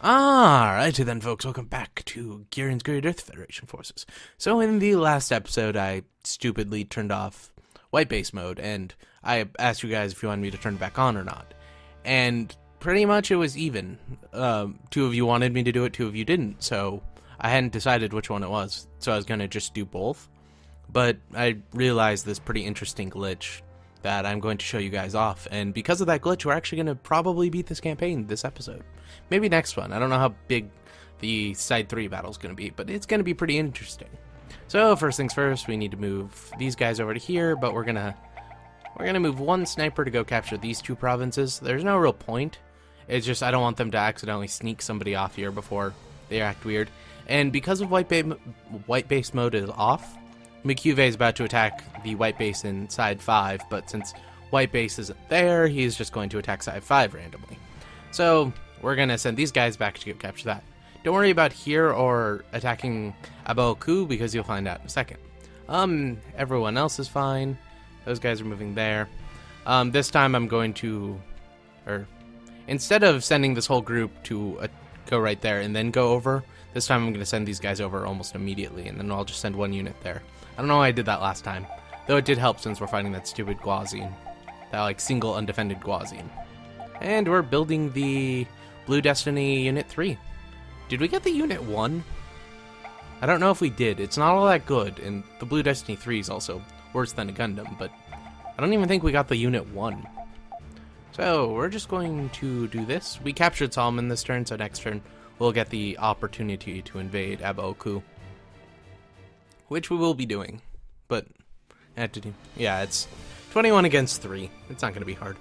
Alrighty then, folks, welcome back to Giren's Great Earth Federation Forces. So in the last episode, I stupidly turned off white base mode, and I asked you guys if you wanted me to turn it back on or not. And pretty much it was even. Two of you wanted me to do it, two of you didn't, so I hadn't decided which one it was, so I was going to just do both. But I realized this pretty interesting glitch that I'm going to show you guys off, and because of that glitch, we're actually going to probably beat this campaign this episode. Maybe next one. I don't know how big the Side 3 battle is going to be, but it's going to be pretty interesting. So first things first, we need to move these guys over to here, but we're gonna move one sniper to go capture these two provinces. There's no real point. It's just I don't want them to accidentally sneak somebody off here before they act weird. And because of white base mode is off, McCuve is about to attack the white base in Side 5, but since white base isn't there, he's just going to attack Side 5 randomly. So we're going to send these guys back to go capture that. Don't worry about here or attacking A Bao Qu because you'll find out in a second. Everyone else is fine. Those guys are moving there. This time I'm going to, instead of sending this whole group to go right there and then go over, this time I'm going to send these guys over almost immediately, and then I'll just send one unit there. I don't know why I did that last time, though it did help since we're fighting that stupid Guazine. That, like, single undefended Guazine. And we're building the Blue Destiny Unit 3. Did we get the Unit 1? I don't know if we did. It's not all that good, and the Blue Destiny 3 is also worse than a Gundam, but I don't even think we got the Unit 1. So, we're just going to do this. We captured Solomon this turn, so next turn we'll get the opportunity to invade A Bao Qu, which we will be doing, but yeah, it's 21 against 3. It's not going to be hard.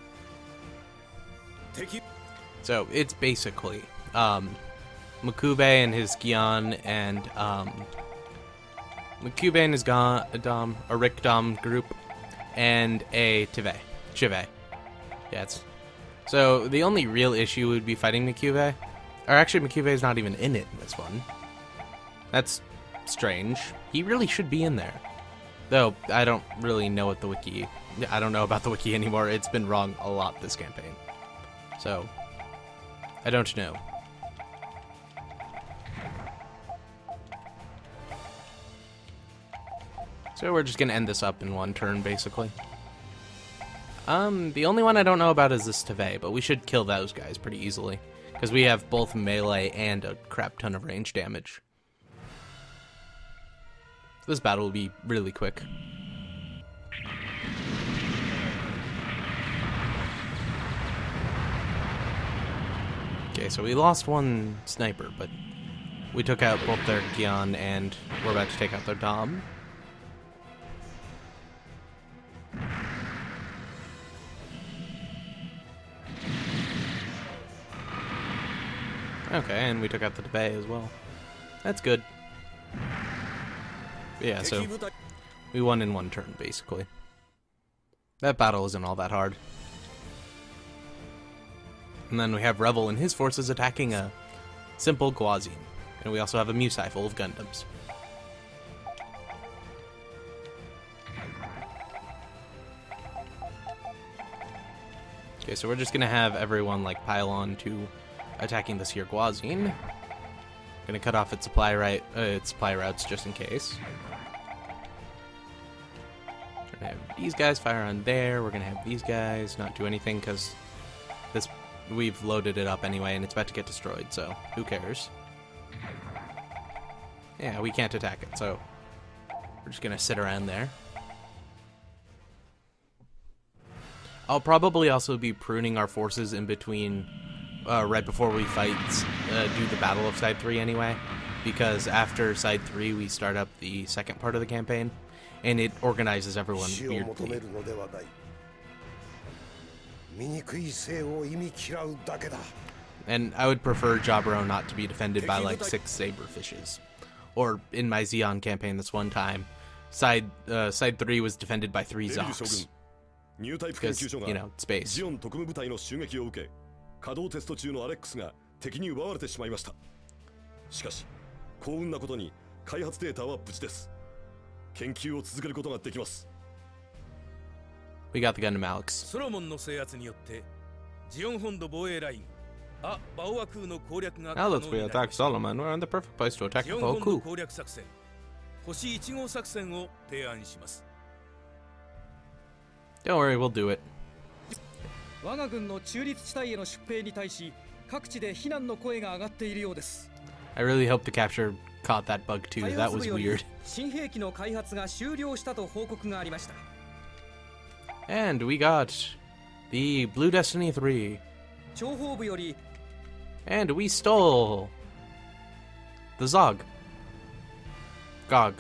So it's basically Makube and his Gihren and Makube and his a Rikdom group and a Chive. Yeah, so the only real issue would be fighting Makube. Or actually, Makube is not even in it in this one. That's strange. He really should be in there. Though, I don't really know what the wiki... I don't know about the wiki anymore. It's been wrong a lot this campaign. So, I don't know. So we're just gonna end this up in one turn, basically. The only one I don't know about is this Teve, but we should kill those guys pretty easily. Because we have both melee and a crap ton of range damage. This battle will be really quick. Okay, so we lost one sniper, but we took out both their Gihren and we're about to take out their Dom. Okay, and we took out the Tebe as well. That's good. But yeah, so we won in one turn, basically. That battle isn't all that hard. And then we have Revel and his forces attacking a simple Guazine. And we also have a Musai full of Gundams. Okay, so we're just gonna have everyone like pile on to attacking this here Guazine. Gonna cut off its supply routes just in case. Gonna have these guys fire on there. We're gonna have these guys not do anything because we've loaded it up anyway and it's about to get destroyed, so who cares? Yeah, we can't attack it, so we're just gonna sit around there. I'll probably also be pruning our forces in between right before we fight, do the Battle of Side 3 anyway, because after Side 3 we start up the second part of the campaign, and it organizes everyone weirdly. And I would prefer Jaburo not to be defended by like 6 saberfishes. Or in my Zeon campaign this one time, Side 3 was defended by 3 Zoks. Because, you know, space. 稼働テスト中のアレックスが敵に奪われてしまいました。しかし、幸運なことに開発データは無事です。研究を続けることができます。 We got the Gundam Alex. ソロモンの制圧によってジオン本土防衛ライン Now let's re-attack Solomon. We're in the perfect place to attack A Bao Qu. 星1号作戦を提案します。 Don't worry, we'll do it. 我が軍の中立地帯への出兵に対し各地で非難の声が上がっているようです。 I really hope the capture caught that bug too. That was weird. 新兵器の開発が終了したと報告がありました。 And we got the Blue Destiny 3. 諜報部より And we stole the Zog. Gog.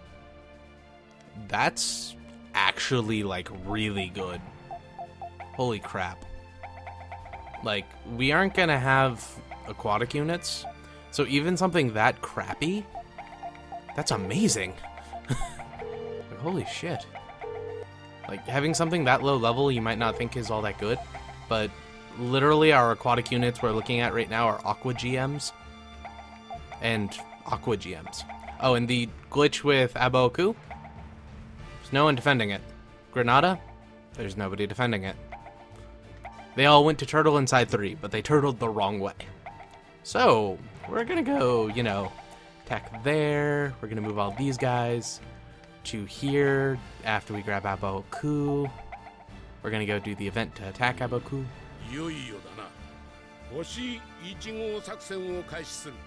That's actually like really good. Holy crap. Like, we aren't gonna have aquatic units, so even something that crappy, that's amazing. Like, holy shit. Like, having something that low level you might not think is all that good, but literally our aquatic units we're looking at right now are Aqua GMs and Aqua GMs. Oh, and the glitch with A Bao Qu, there's no one defending it. Grenada, there's nobody defending it. They all went to turtle inside 3, but they turtled the wrong way. So, we're gonna go, you know, attack there. We're gonna move all these guys to here after we grab A Bao Qu. We're gonna go do the event to attack A Bao Qu. いよいよだな。星1号作戦を開始する。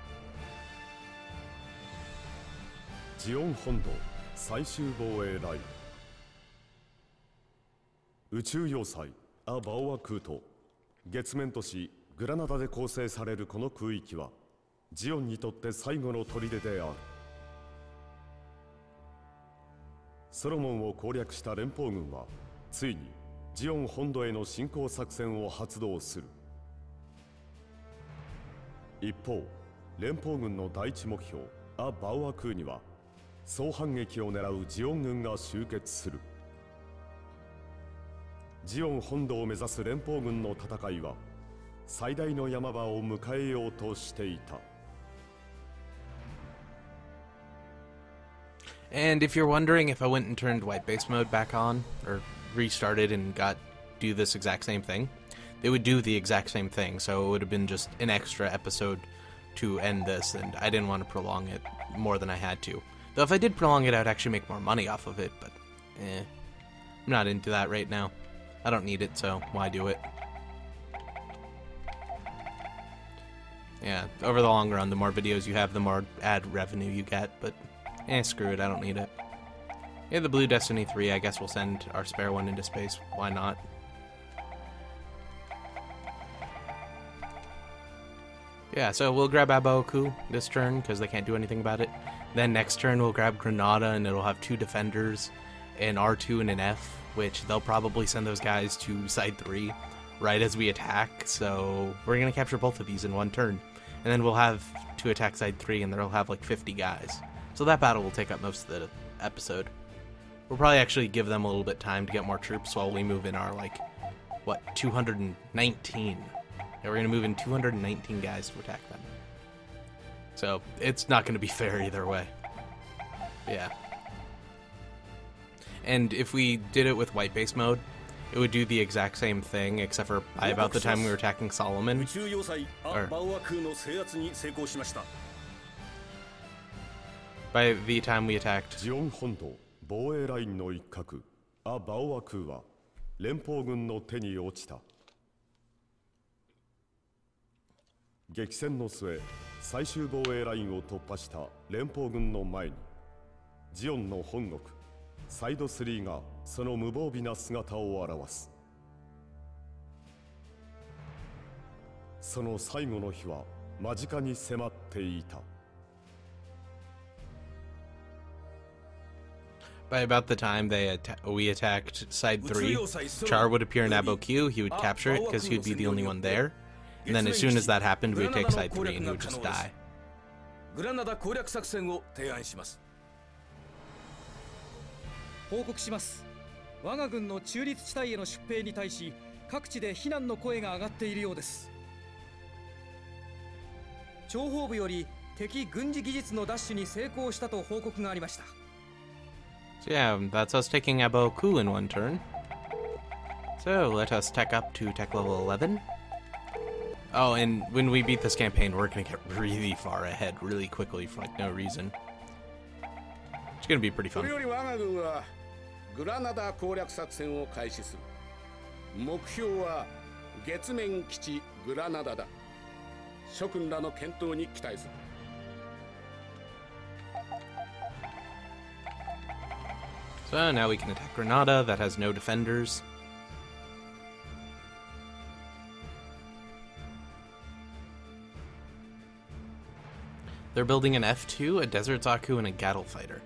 ジオン本土最終防衛ライン。宇宙要塞ア・バオア空と月面都市グラナダで構成されるこの空域はジオンにとって最後の砦である。ソロモンを攻略した連邦軍はついにジオン本土への侵攻作戦を発動する。一方、連邦軍の第一目標ア・バオア空には総反撃を狙うジオン軍が集結する。ジオン本土を目指す連邦軍の戦いは最大の山場を迎えようとしていた。 And if you're wondering if I went and turned white base mode back on, or restarted and do this exact same thing, they would do the exact same thing, so it would have been just an extra episode to end this, and I didn't want to prolong it more than I had to. Though if I did prolong it, I'd actually make more money off of it, but I'm not into that right now. I don't need it, so why do it? Yeah, over the long run, the more videos you have, the more ad revenue you get, but screw it, I don't need it. Yeah, the Blue Destiny 3, I guess we'll send our spare one into space. Why not? Yeah, so we'll grab A Bao Qu this turn, because they can't do anything about it. Then next turn we'll grab Grenada, and it'll have 2 defenders, an R2 and an F, which they'll probably send those guys to side 3 right as we attack, so we're going to capture both of these in one turn. And then we'll have to attack side 3, and they'll have like 50 guys. So that battle will take up most of the episode. We'll probably actually give them a little bit time to get more troops while we move in our, like, what, 219. Yeah, we're going to move in 219 guys to attack them. So it's not going to be fair either way. Yeah. And if we did it with white base mode, it would do the exact same thing, except for by about the time we were attacking Solomon. By the time we attacked. ジオン本土防衛ラインの一角ア・バオア空は連邦軍の手に落ちた。激戦の末、最終防衛ラインを突破した連邦軍の前に、ジオンの本国サイド3がその無防備な姿を現す。その最後の日は間近に迫っていた。 By about the time we attacked side 3, Char would appear in A Bao Qu, he would capture it because he would be the only one there. And then as soon as that happened, we would take side 3 and he would just die. グラナダ攻略作戦を提案します。 報告します。我が軍の中立地帯への出兵に対し各地で非難の声が上がっているようです。諜報部より敵軍事技術の奪取に成功したと報告がありました。 So yeah, that's us taking A Bao Qu in one turn. So let us tech up to tech level 11. Oh, and when we beat this campaign, we're gonna get really far ahead really quickly for like no reason. It's gonna be pretty そ fun. れより我が軍はグラナダ攻略作戦を開始する。目標は月面基地グラナダだ。諸君らの健闘に期待する。 So now we can attack Grenada that has no defenders. They're building an F2, a Desert Zaku, and a Gattle Fighter.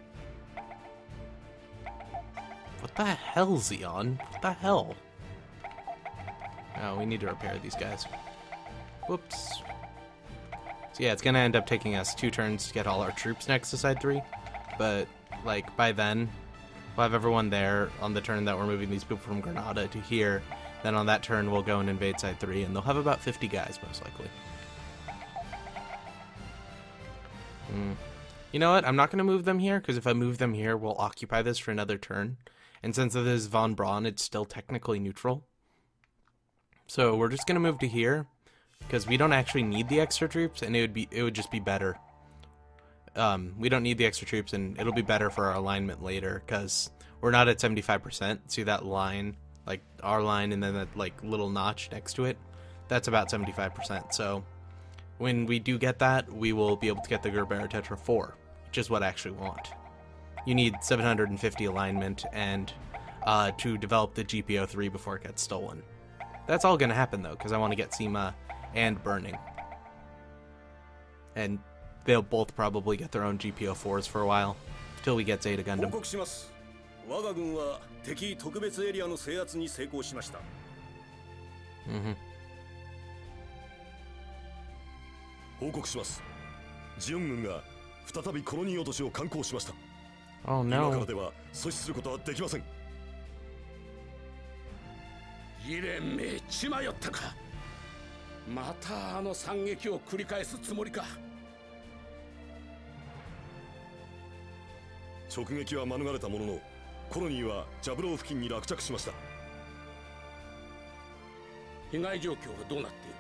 What the hell, Zeon? What the hell? Oh, we need to repair these guys. Whoops. So yeah, it's gonna end up taking us 2 turns to get all our troops next to side 3. But, like, by then, we'll have everyone there on the turn that we're moving these people from Grenada to here. Then on that turn, we'll go and invade side 3, and they'll have about 50 guys, most likely. You know what? I'm not going to move them here, because if I move them here, we'll occupy this for another turn. And since it is Von Braun, it's still technically neutral. So we're just going to move to here, because we don't actually need the extra troops, and it would just be better. We don't need the extra troops, and it'll be better for our alignment later, because we're not at 75%. See that line, like our line, and then that like little notch next to it? That's about 75%. So when we do get that, we will be able to get the Gerbera Tetra 4, which is what I actually want. You need 750 alignment and to develop the GPO 3 before it gets stolen. That's all going to happen, though, because I want to get Sema and Burning. And they'll both probably get their own GPO 4s for a while, till we get Zeta Gundam. 報告します。我が軍は敵特別エリアの制圧に成功しました。報告します。ジオン軍が再びコロニー落としを敢行しました。 Oh 今から no. では阻止することはできません。 ギレンめ血迷ったか。またあの惨劇を繰り返すつもりか。 直撃は免れたものの、コロニーはジャブロー付近に落着しました。 被害状況はどうなっている？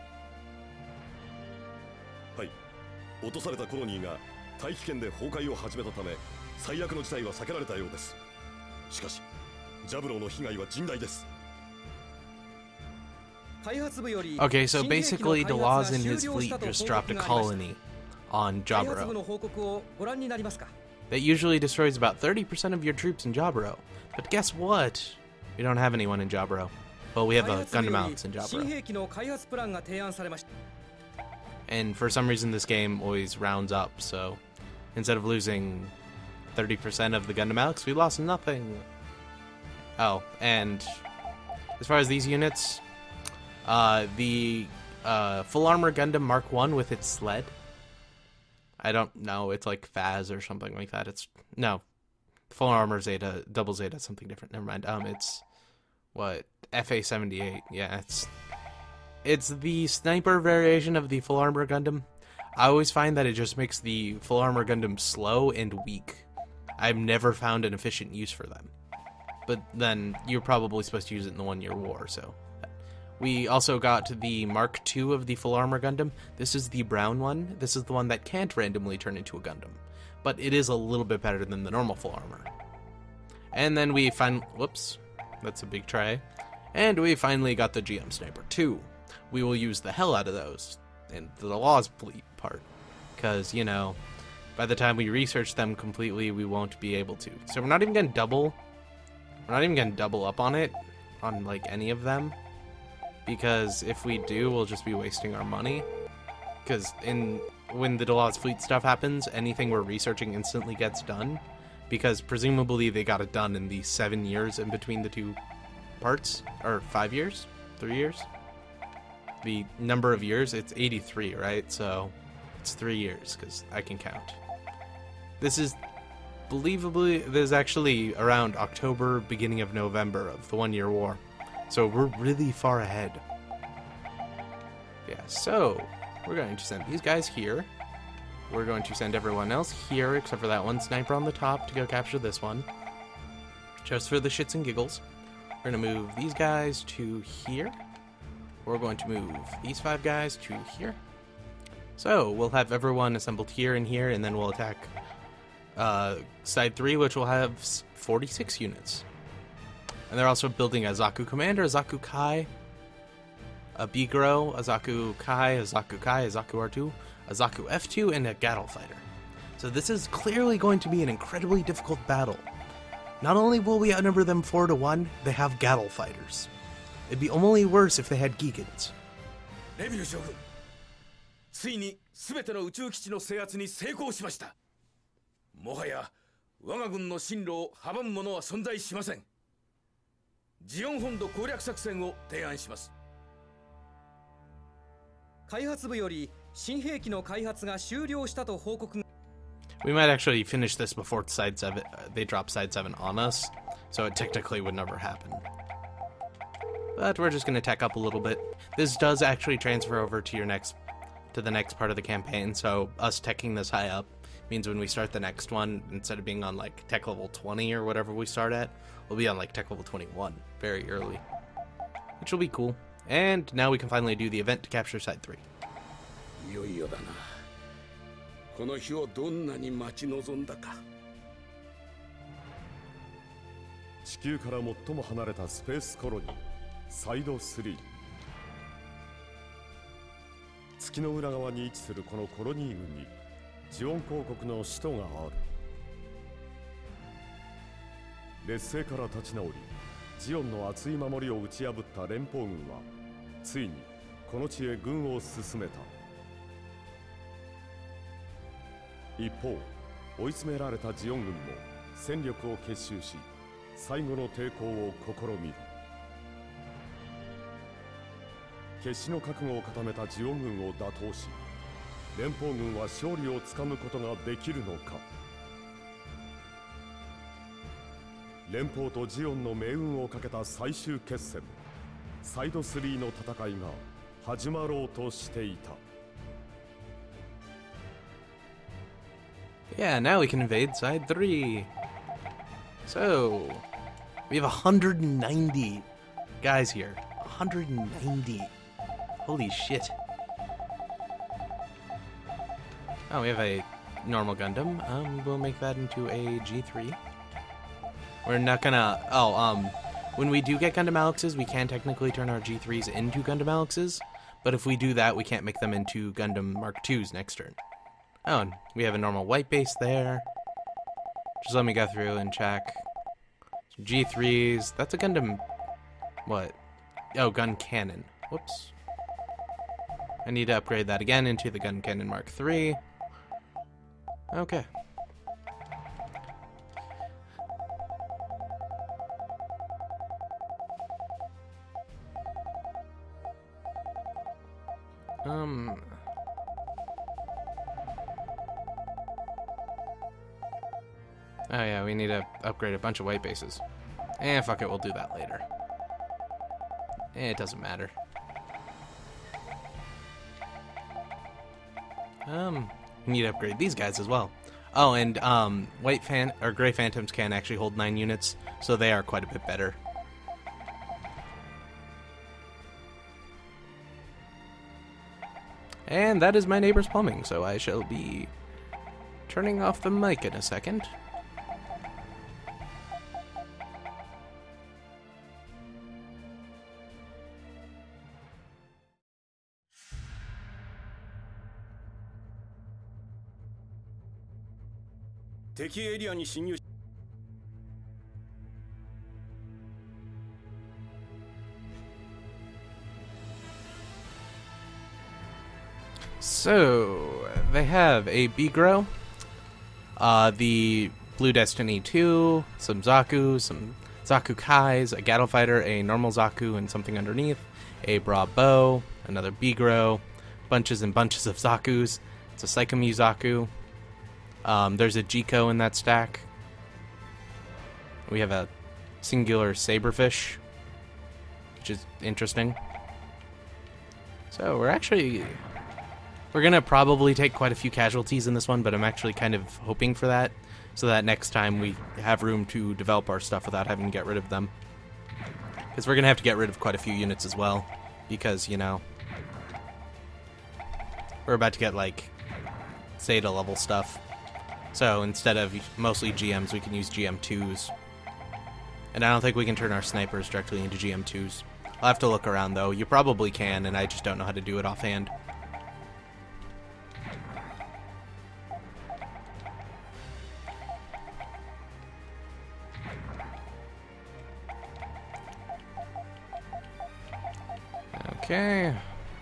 はい、落とされたコロニーが大気圏で崩壊を始めたため、最悪の事態は避けられたようです。しかし、ジャブローの被害は甚大です。 Okay, so basically Delaz and his fleet just dropped a colony on Jaburo. That usually destroys about 30% of your troops in Jaburo. But guess what? We don't have anyone in Jaburo. Well, we have a Gundam Alex in Jaburo. And for some reason this game always rounds up, so instead of losing 30% of the Gundam Alex, we lost nothing. Oh, and as far as these units, the full armor Gundam Mark 1 with its sled. I don't know, it's like Phaz or something like that. It's no full armor Zeta, double Zeta, something different. Never mind. It's what, FA-78. Yeah, it's the sniper variation of the full armor Gundam. I always find that it just makes the full armor Gundam slow and weak. I've never found an efficient use for them. But then you're probably supposed to use it in the 1-year war, so. We also got the Mark II of the full armor Gundam. This is the brown one. This is the one that can't randomly turn into a Gundam. But it is a little bit better than the normal full armor. And then we whoops, that's a big try. And we finally got the GM Sniper 2. We will use the hell out of those in the Delaz fleet part. Because, you know, by the time we research them completely, we won't be able to. So we're not even going to double up on it, on like any of them. Because if we do, we'll just be wasting our money. Because when the Delaz fleet stuff happens, anything we're researching instantly gets done. Because presumably they got it done in the 7 years in between the two parts. Or 5 years? 3 years? The number of years, it's 83, right? So it's 3 years, because I can count. This is actually around October, beginning of November of the 1-year war. So we're really far ahead. Yeah, so we're going to send these guys here. We're going to send everyone else here, except for that one sniper on the top to go capture this one. Just for the shits and giggles. We're going to move these guys to here. we're going to move these 5 guys to here. So we'll have everyone assembled here and here, and then we'll attack side 3, which will have 46 units. And they're also building a Zaku Commander, a Zaku Kai, a Bigro, a Zaku Kai, a Zaku Kai, a Zaku R2, a Zaku F2, and a Gattle Fighter. So this is clearly going to be an incredibly difficult battle. Not only will we outnumber them 4-1, they have Gattle Fighters. It'd be only worse if they had Gigans. レビル将軍、ついに全ての宇宙基地の制圧に成功しました。もはや我が軍の進路を阻む者は存在しません。ジオン本土攻略作戦を提案します。 開発部より新兵器の開発が終了したと報告。 We might actually finish this before side 7. They drop side 7 on us, so it technically would never happen. But we're just going to tech up a little bit. This does actually transfer over to the next part of the campaign, so us teching this high up means when we start the next one, instead of being on like tech level 20 or whatever we start at, we'll be on like tech level 21 very early, which will be cool. And now we can finally do the event to capture side 3. いよいよだな。この日をどんなに待ち望んだか。 地球から最も離れたスペースコロニーサイド3。月の裏側に位置するこのコロニー群にジオン公国の首都がある。劣勢から立ち直りジオンの厚い守りを打ち破った連邦軍はついにこの地へ軍を進めた。一方追い詰められたジオン軍も戦力を結集し最後の抵抗を試みる。決死の覚悟を固めたジオン軍を打倒し連邦軍は勝利をつかむことができるのか。連邦とジオンの命運をかけた最終決戦サイド3の戦いが始まろうとしていた。 Yeah, now we can invade side 3. So, we have 190 guys here. 190. Holy shit. Oh, we have a normal Gundam. We'll make that into a G3. We're not gonna... when we do get Gundam Alexes, we can technically turn our G3s into Gundam Alexes. But if we do that, we can't make them into Gundam Mark IIs next turn. Oh, and we have a normal white base there. Just let me go through and check. Some G3s. That's a Gundam... What? Oh, gun cannon. Whoops. I need to upgrade that again into the gun cannon Mark III. Okay. Oh yeah, we need to upgrade a bunch of white bases. Fuck it, we'll do that later. It doesn't matter. We need to upgrade these guys as well. Oh, and gray phantoms can actually hold 9 units, so they are quite a bit better. And that is my neighbor's plumbing, so I shall be turning off the mic in a second. So, they have a Bigro, the Blue Destiny 2, some Zaku, some Zaku Kais, a Gattle Fighter, a normal Zaku and something underneath, a Bravo, another Bigro, bunches and bunches of Zakus. It's a Psychomu Zaku. There's a Jiko in that stack. We have a singular Saberfish, which is interesting. So we're gonna probably take quite a few casualties in this one, but I'm actually kind of hoping for that, so that next time we have room to develop our stuff without having to get rid of them. Because we're gonna have to get rid of quite a few units as well, because, you know, we're about to get, like, Zeta level stuff. So instead of mostly GMs, we can use GM2s. And I don't think we can turn our snipers directly into GM2s. I'll have to look around, though. You probably can, and I just don't know how to do it offhand. Okay.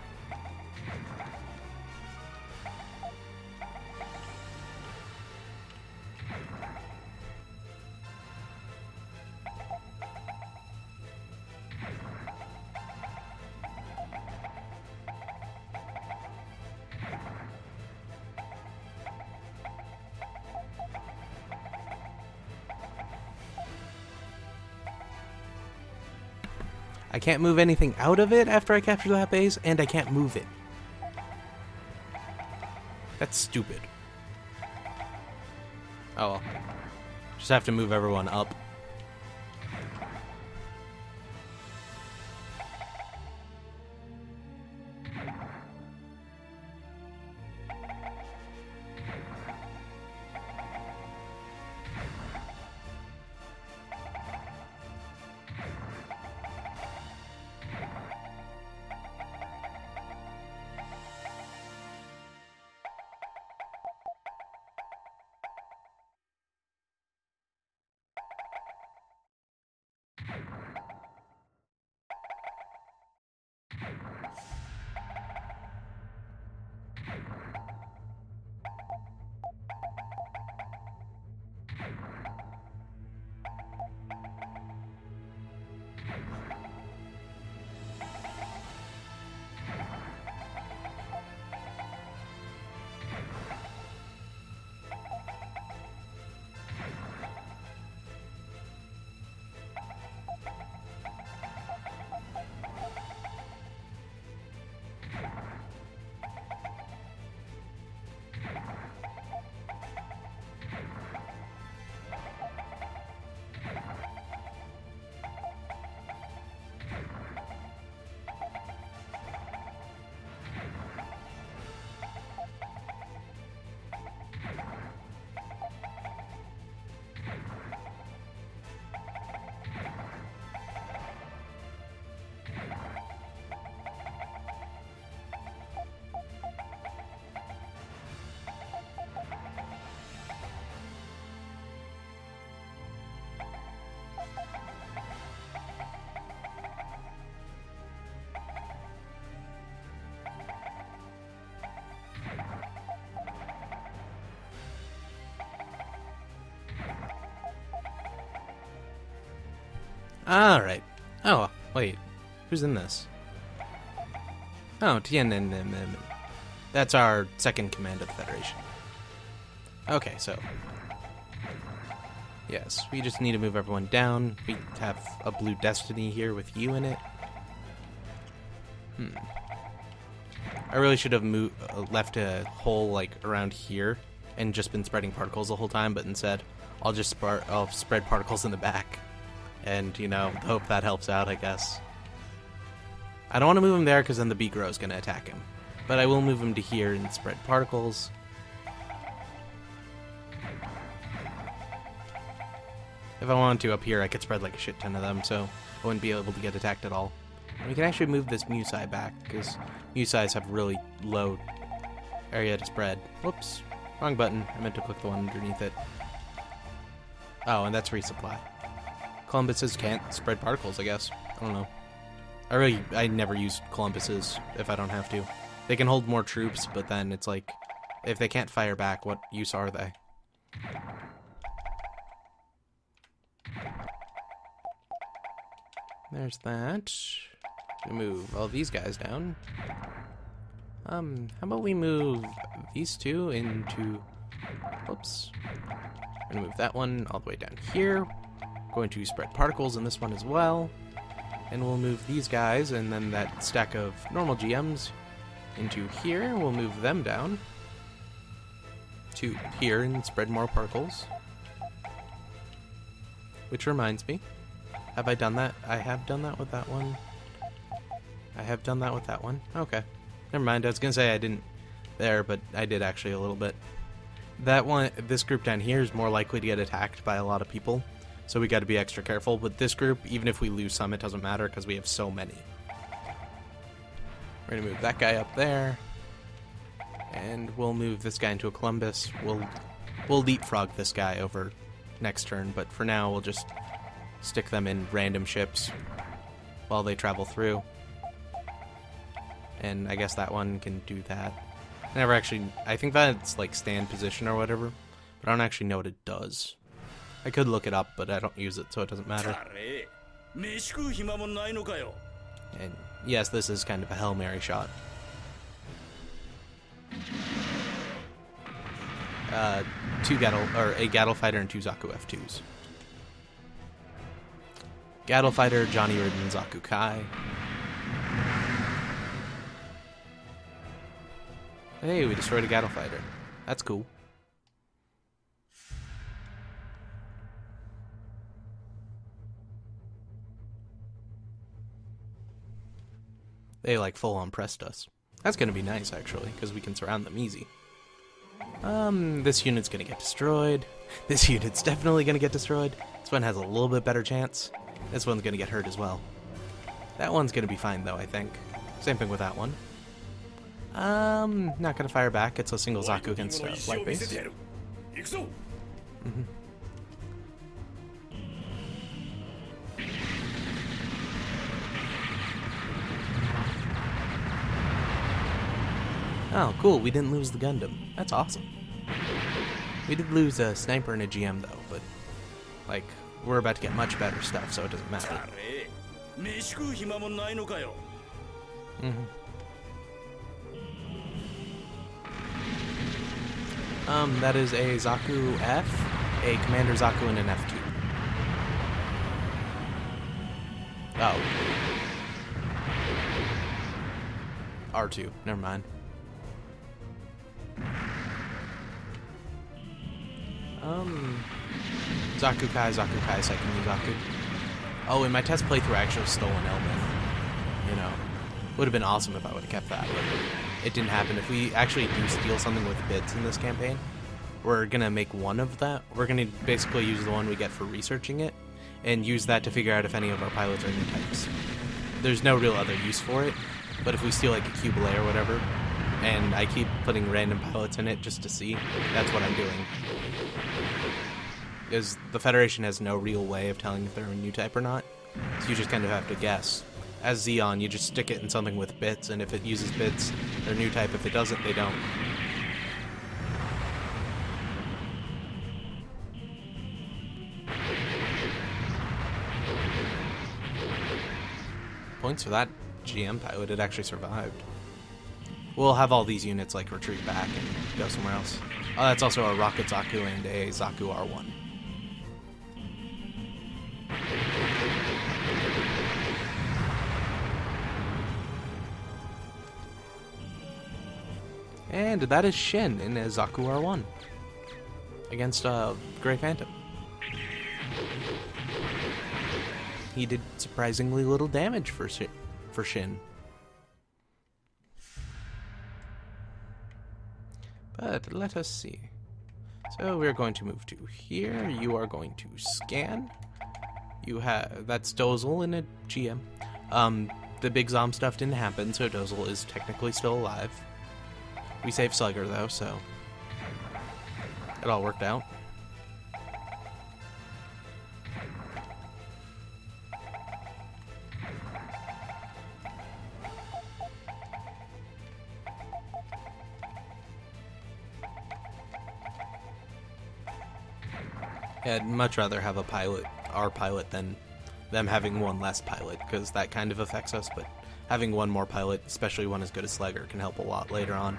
I can't move anything out of it after I capture that base, and I can't move it. That's stupid. Oh well. Just have to move everyone up. Alright. Oh, wait. Who's in this? Oh, Tiananmen. That's our second command of the Federation. Okay, so... yes, we just need to move everyone down. We have a blue destiny here with you in it. I really should have left a hole, like, around here and just been spreading particles the whole time, but instead, I'll spread particles in the back. And, you know, hope that helps out, I guess. I don't want to move him there because then the Beagrow is going to attack him. But I will move him to here and spread particles. If I wanted to up here, I could spread like a shit ton of them, so I wouldn't be able to get attacked at all. And we can actually move this Musai back, because Musais have really low area to spread. Whoops. Wrong button. I meant to click the one underneath it. Oh, and that's resupply. Columbuses can't spread particles, I guess. I don't know. I never use Columbuses if I don't have to. They can hold more troops, but then it's like, if they can't fire back, what use are they? There's that. Move all these guys down. How about we move these two into... whoops. We're gonna move that one all the way down here. Going to spread particles in this one as well. And we'll move these guys and then that stack of normal GMs into here. We'll move them down to here and spread more particles. Which reminds me, have I done that? I have done that with that one. I have done that with that one. Okay. Never mind. I was going to say I didn't there, but I did actually a little bit. That one, this group down here is more likely to get attacked by a lot of people, so we got to be extra careful. With this group, even if we lose some, it doesn't matter because we have so many. We're going to move that guy up there, and we'll move this guy into a Columbus. We'll leapfrog this guy over next turn, but for now we'll just stick them in random ships while they travel through. And I guess that one can do that. I think that's like stand position or whatever, but I don't actually know what it does. I could look it up, but I don't use it, so it doesn't matter. And yes, this is kind of a Hail Mary shot. A Gattle Fighter and 2 Zaku F2s. Gattle Fighter, Johnny Ridden, Zaku Kai. Hey, we destroyed a Gattle Fighter. That's cool. They like full on pressed us. That's gonna be nice actually, because we can surround them easy. This unit's gonna get destroyed. This unit's definitely gonna get destroyed. This one has a little bit better chance. This one's gonna get hurt as well. That one's gonna be fine though, I think. Same thing with that one. Not gonna fire back. It's a single Zaku against White base. Oh, cool. We didn't lose the Gundam. That's awesome. We did lose a sniper and a GM though, but like we're about to get much better stuff, so it doesn't matter. That is a Zaku F, a Commander Zaku, and an F2. Oh. R2, never mind. Zaku Kai, second Zaku. Oh, in my test playthrough I actually stole an Elmith. You know, would have been awesome if I would have kept that, but it didn't happen. If we actually do steal something with bits in this campaign, we're gonna make one of that. We're gonna basically use the one we get for researching it, and use that to figure out if any of our pilots are new types. There's no real other use for it, but if we steal like a Cubile or whatever, and I keep putting random pilots in it just to see, that's what I'm doing. Because the Federation has no real way of telling if they're a new type or not, so you just kind of have to guess. As Zeon, you just stick it in something with bits, and if it uses bits, they're new type. If it doesn't, they don't. Points for that GM pilot, it actually survived. We'll have all these units like retreat back and go somewhere else. Oh, that's also a Rocket Zaku and a Zaku R1. And that is Shin in a Zaku R1 against Grey Phantom. He did surprisingly little damage for Shin. But let us see. So we're going to move to here. You are going to scan. You have that's Dozel in a GM. The big Zom stuff didn't happen, so Dozel is technically still alive. We saved Slugger though, so it all worked out. I'd much rather have a pilot, our pilot, than them having one less pilot, because that kind of affects us, but having one more pilot, especially one as good as Slugger, can help a lot later on.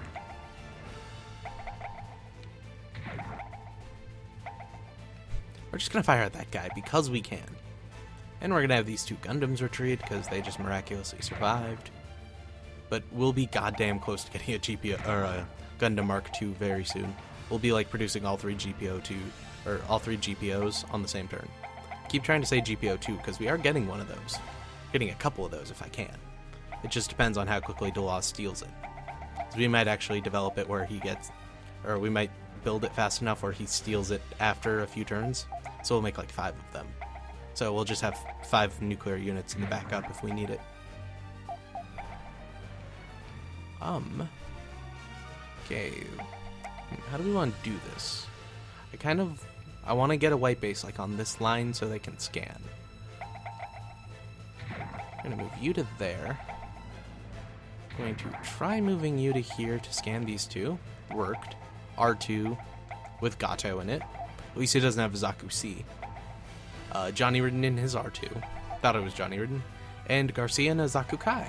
We're just going to fire at that guy because we can. And we're going to have these two Gundams retreat because they just miraculously survived. But we'll be goddamn close to getting a GPO or a Gundam Mark II very soon. We'll be like producing all three GPOs on the same turn. Keep trying to say GPO2 because we are getting one of those. Getting a couple of those if I can. It just depends on how quickly Delaz steals it. So we might actually develop it where he gets, or we might build it fast enough where he steals it after a few turns. So we'll make like 5 of them. So we'll just have 5 nuclear units in the backup if we need it. Okay. How do we want to do this? I want to get a white base like on this line so they can scan. I'm going to move you to there. Going to try moving you to here to scan these two. Worked. R2 with Gato in it. At least he doesn't have a Zaku C. Johnny Ridden in his R2. Thought it was Johnny Ridden. And Garcia in a Zaku Kai.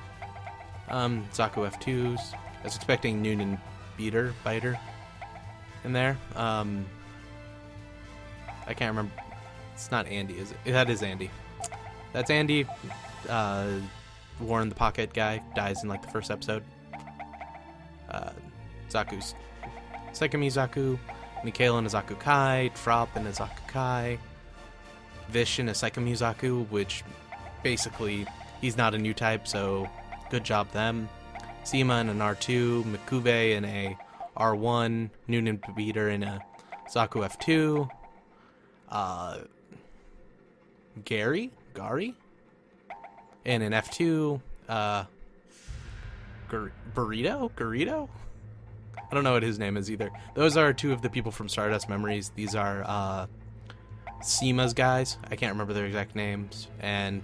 Zaku F2s. I was expecting Noonan Biter in there. I can't remember. It's not Andy, is it? That is Andy. That's Andy. Warren the Pocket guy dies in like the first episode. Zaku's Sekami Zaku, Mikhail in a Zaku Kai, Trop in a Zaku Kai, Vish in a Sekami Zaku, which basically he's not a new type, so good job them. Seema in an R2, Mikuve in a R1, Noonan Beater in a Zaku F2, Gary in an F2, Garrido? I don't know what his name is either. Those are 2 of the people from Stardust Memories. These are Seema's guys. I can't remember their exact names. And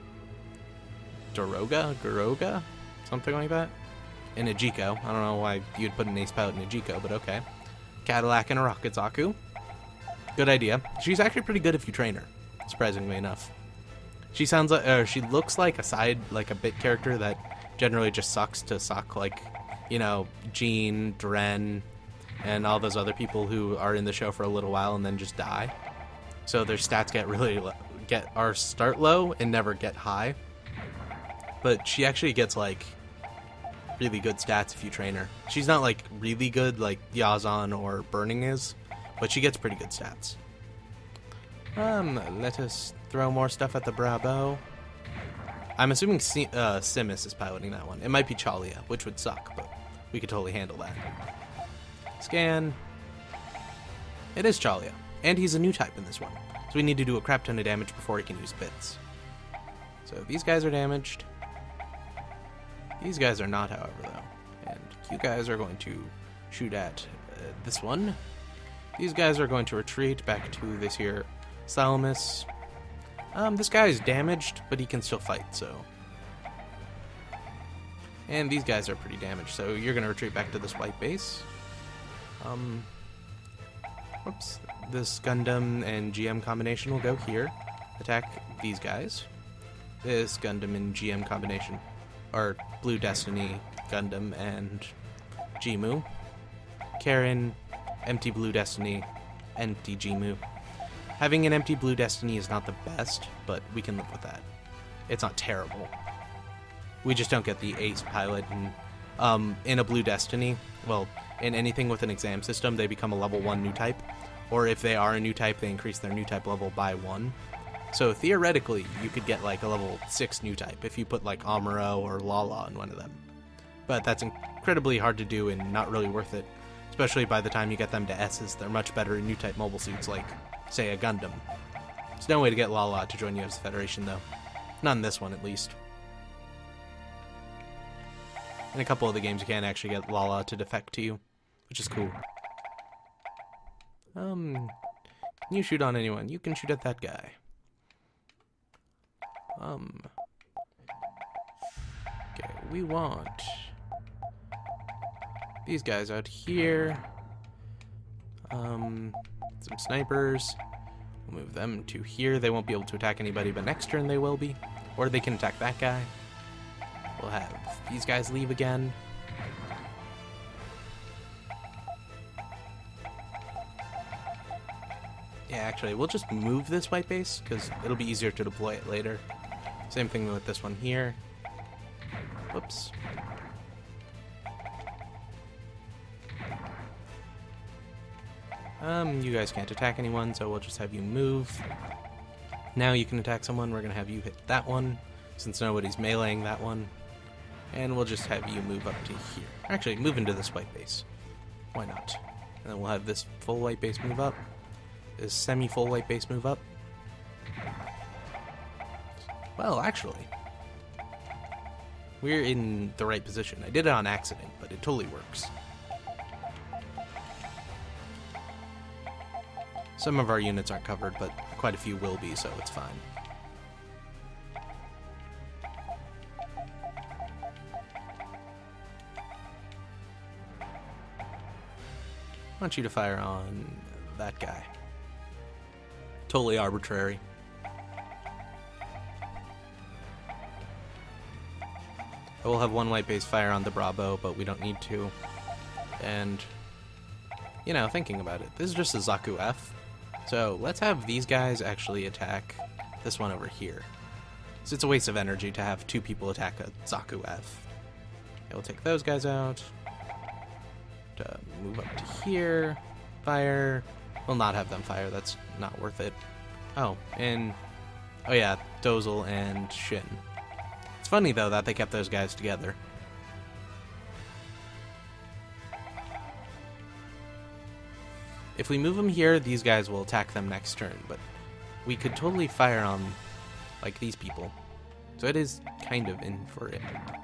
Garoga? Something like that. And a Jiko. I don't know why you'd put an ace pilot in a Jiko, but okay. Cadillac and a Rocket Zaku. Good idea. She's actually pretty good if you train her, surprisingly enough. She sounds like, she looks like a bit character that generally just sucks to suck, like, you know, Jean, Dren, and all those other people who are in the show for a little while and then just die. So their stats are start low and never get high. But she actually gets like really good stats if you train her. She's not like really good like Yazan or Burning is, but she gets pretty good stats. Let us throw more stuff at the Bravo. I'm assuming Simus is piloting that one. It might be Chalia, which would suck, but we could totally handle that. Scan. It is Chalia, and he's a new type in this one, so we need to do a crap ton of damage before he can use bits. So these guys are damaged. These guys are not, however, though. And you guys are going to shoot at this one. These guys are going to retreat back to this here Salamis. This guy is damaged, but he can still fight, so. And these guys are pretty damaged, so you're going to retreat back to this white base. Whoops. This Gundam and GM combination will go here. Attack these guys. This Gundam and GM combination, or Blue Destiny Gundam and Jimu. Gihren, empty Blue Destiny, empty Jimu. Having an empty Blue Destiny is not the best, but we can live with that. It's not terrible. We just don't get the ace pilot, and in a Blue Destiny, well, in anything with an exam system, they become a level 1 new type, or if they are a new type, they increase their new type level by 1. So theoretically, you could get like a level 6 new type if you put like Amuro or Lala in one of them. But that's incredibly hard to do and not really worth it, especially by the time you get them to S's. They're much better in new type mobile suits like, say, a Gundam. There's no way to get Lala to join you as a Federation, though. Not in this one, at least. In a couple of the games, you can actually get Lala to defect to you, which is cool. Can you shoot on anyone? You can shoot at that guy. Okay, we want these guys out here. Some snipers. We'll move them to here. They won't be able to attack anybody, but next turn they will be. Or they can attack that guy. We'll have these guys leave again. Yeah, actually, we'll just move this white base, because it'll be easier to deploy it later. Same thing with this one here. Whoops. You guys can't attack anyone, so we'll just have you move. Now you can attack someone. We're going to have you hit that one, since nobody's meleeing that one. And we'll just have you move up to here. Actually, move into this white base. Why not? And then we'll have this full white base move up. This semi-full white base move up. Well, actually, we're in the right position. I did it on accident, but it totally works. Some of our units aren't covered, but quite a few will be, so it's fine. I want you to fire on that guy. Totally arbitrary. I will have one white base fire on the Bravo, but we don't need to. And, you know, thinking about it, this is just a Zaku F. So let's have these guys actually attack this one over here. So it's a waste of energy to have two people attack a Zaku F. Okay, we'll take those guys out. To move up to here. Fire. We'll not have them fire, that's not worth it. Oh, and... oh yeah, Dozel and Shin. It's funny, though, that they kept those guys together. If we move them here, these guys will attack them next turn, but we could totally fire on, like, these people. So it is kind of in for it.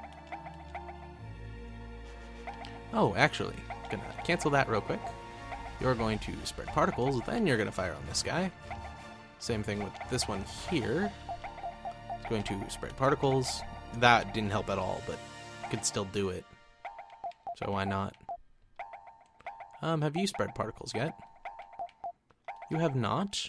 Oh, actually, gonna cancel that real quick. You're going to spread particles, then you're gonna fire on this guy. Same thing with this one here. It's going to spread particles. That didn't help at all, but could still do it. So why not? Have you spread particles yet? You have not?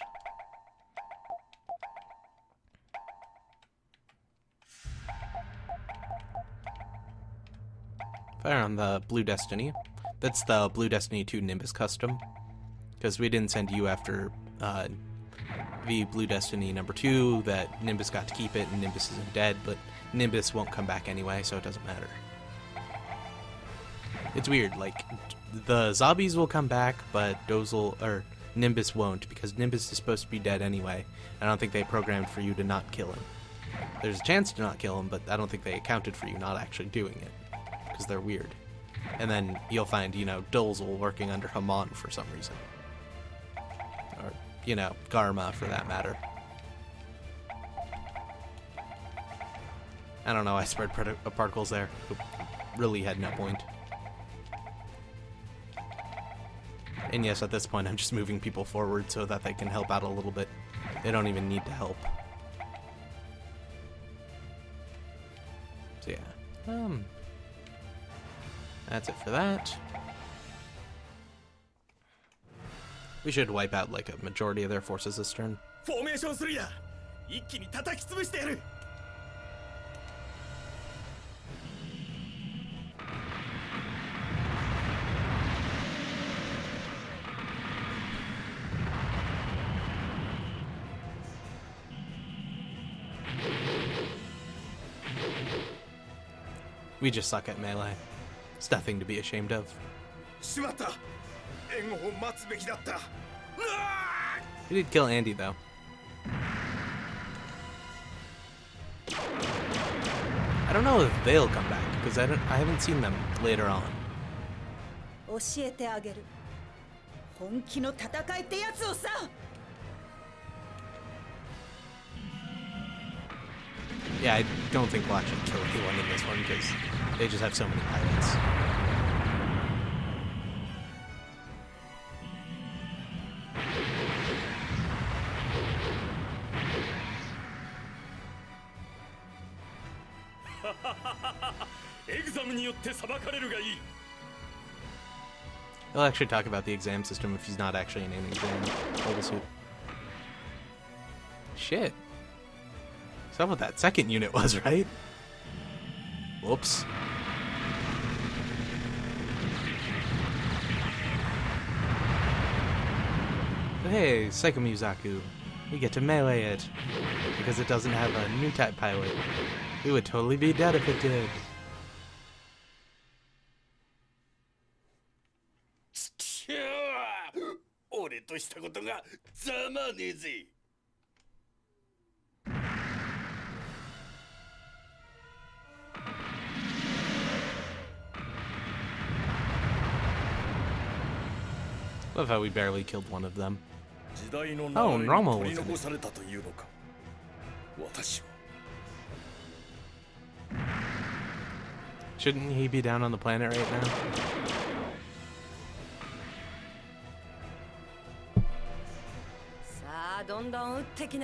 Fire on the Blue Destiny. That's the Blue Destiny 2 Nimbus custom. Because we didn't send you after the Blue Destiny number 2, that Nimbus got to keep it, and Nimbus isn't dead, but Nimbus won't come back anyway, so it doesn't matter. It's weird, like, the zombies will come back, but Nimbus won't, because Nimbus is supposed to be dead anyway. I don't think they programmed for you to not kill him. There's a chance to not kill him, but I don't think they accounted for you not actually doing it, because they're weird. And then you'll find, you know, Dozel working under Haman for some reason. Or, you know, Garma for that matter. I don't know, I spread particles there. It really had no point. And yes, at this point I'm just moving people forward so that they can help out a little bit. They don't even need to help. So yeah. That's it for that. We should wipe out like a majority of their forces this turn. Formation するや。一気に叩き潰してやる。 We just suck at melee. It's nothing to be ashamed of. しまった。援護を待つべきだった。 We did kill Andy though. I don't know if they'll come back because I haven't seen them later on. 教えてあげる。本気の戦いってやつをさ。 Yeah, I don't think we'll actually kill anyone in this one because they just have so many pilots. He'll actually talk about the exam system if he's not actually in an exam. Mobile suit. Shit. That's not what that second unit was, right? Whoops. But hey, Psycho Musaku, we get to melee it because it doesn't have a new type pilot. We would totally be dead if it did. 俺としたことがざまねえぜ。 I Love how we barely killed one of them. 時代の Oh, 流れに Normal 取り was in 残 it. されたというのか。私は Shouldn't he be down on the planet right now? さあどんどん撃ってきな。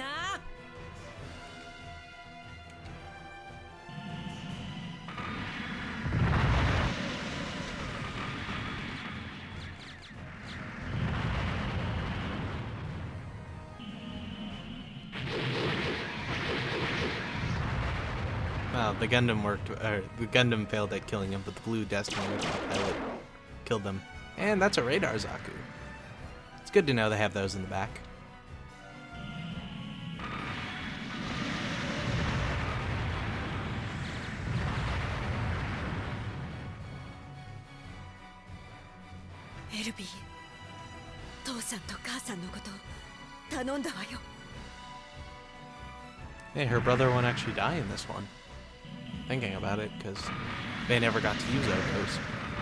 Well, the Gundam worked, or the Gundam failed at killing him, but the Blue Destiny pilot killed them. And that's a radar Zaku. It's good to know they have those in the back. Elby, 父さんと母さんのこと頼んだわよ。 Hey, her brother won't actually die in this one. Thinking about it, because they never got to use Ogos.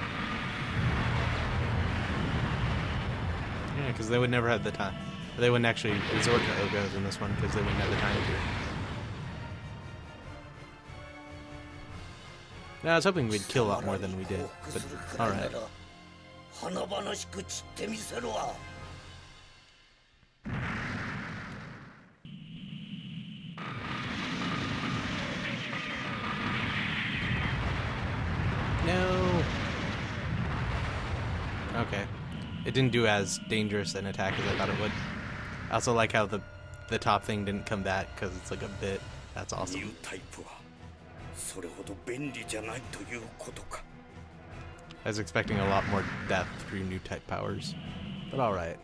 Yeah, because they would never have the time. They wouldn't actually resort to Ogos in this one, because they wouldn't have the time to. No, I was hoping we'd kill a lot more than we did, but alright. 華々しく散ってみせろわ。 No! Okay. It didn't do as dangerous an attack as I thought it would. I also like how the top thing didn't come back, because it's like a bit. That's ニュ awesome. ータイプはそれほど便利じゃないということか。 I was expecting a lot more depth through new type powers. But alright.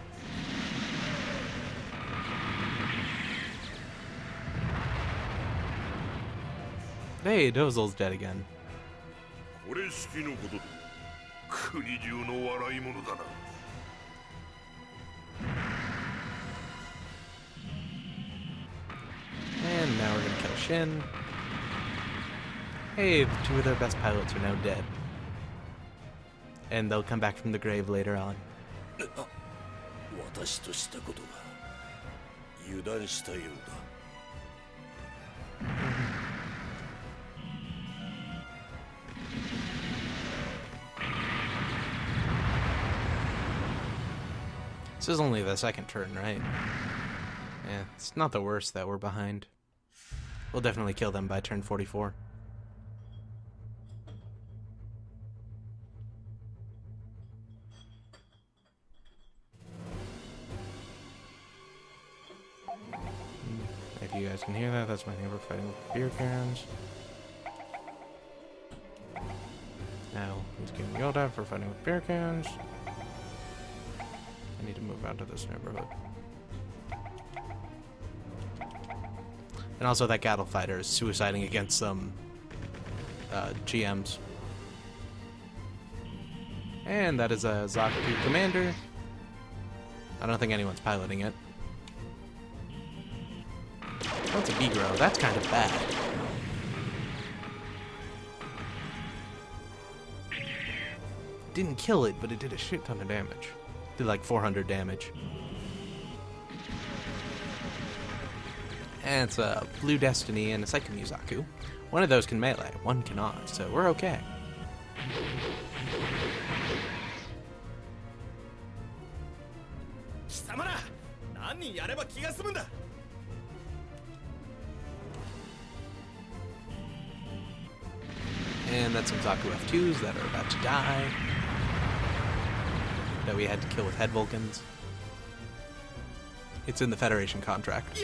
Hey, Dozel's dead again. これ式のことで国中の笑い物だな。 And now we're gonna kill Shin. Hey, two of their best pilots are now dead. And they'll come back from the grave later on. 私としたことが油断したようだ。 This is only the second turn, right? Yeah, it's not the worst that we're behind. We'll definitely kill them by turn 44. If you guys can hear that, that's my neighbor fighting with beer cans. Now, he's getting yelled at for fighting with beer cans. I need to move out of this neighborhood. And also that cattle fighter is suiciding against some GMs. And that is a Zaku commander. I don't think anyone's piloting it. That's a Bigro. That's kind of bad. Didn't kill it, but it did a shit ton of damage. Did like 400 damage. And it's a Blue Destiny and a Psycho Zaku. One of those can melee, one cannot, so we're okay. And that's some Zaku F2s that are about to die. That we had to kill with head Vulcans. It's in the Federation contract.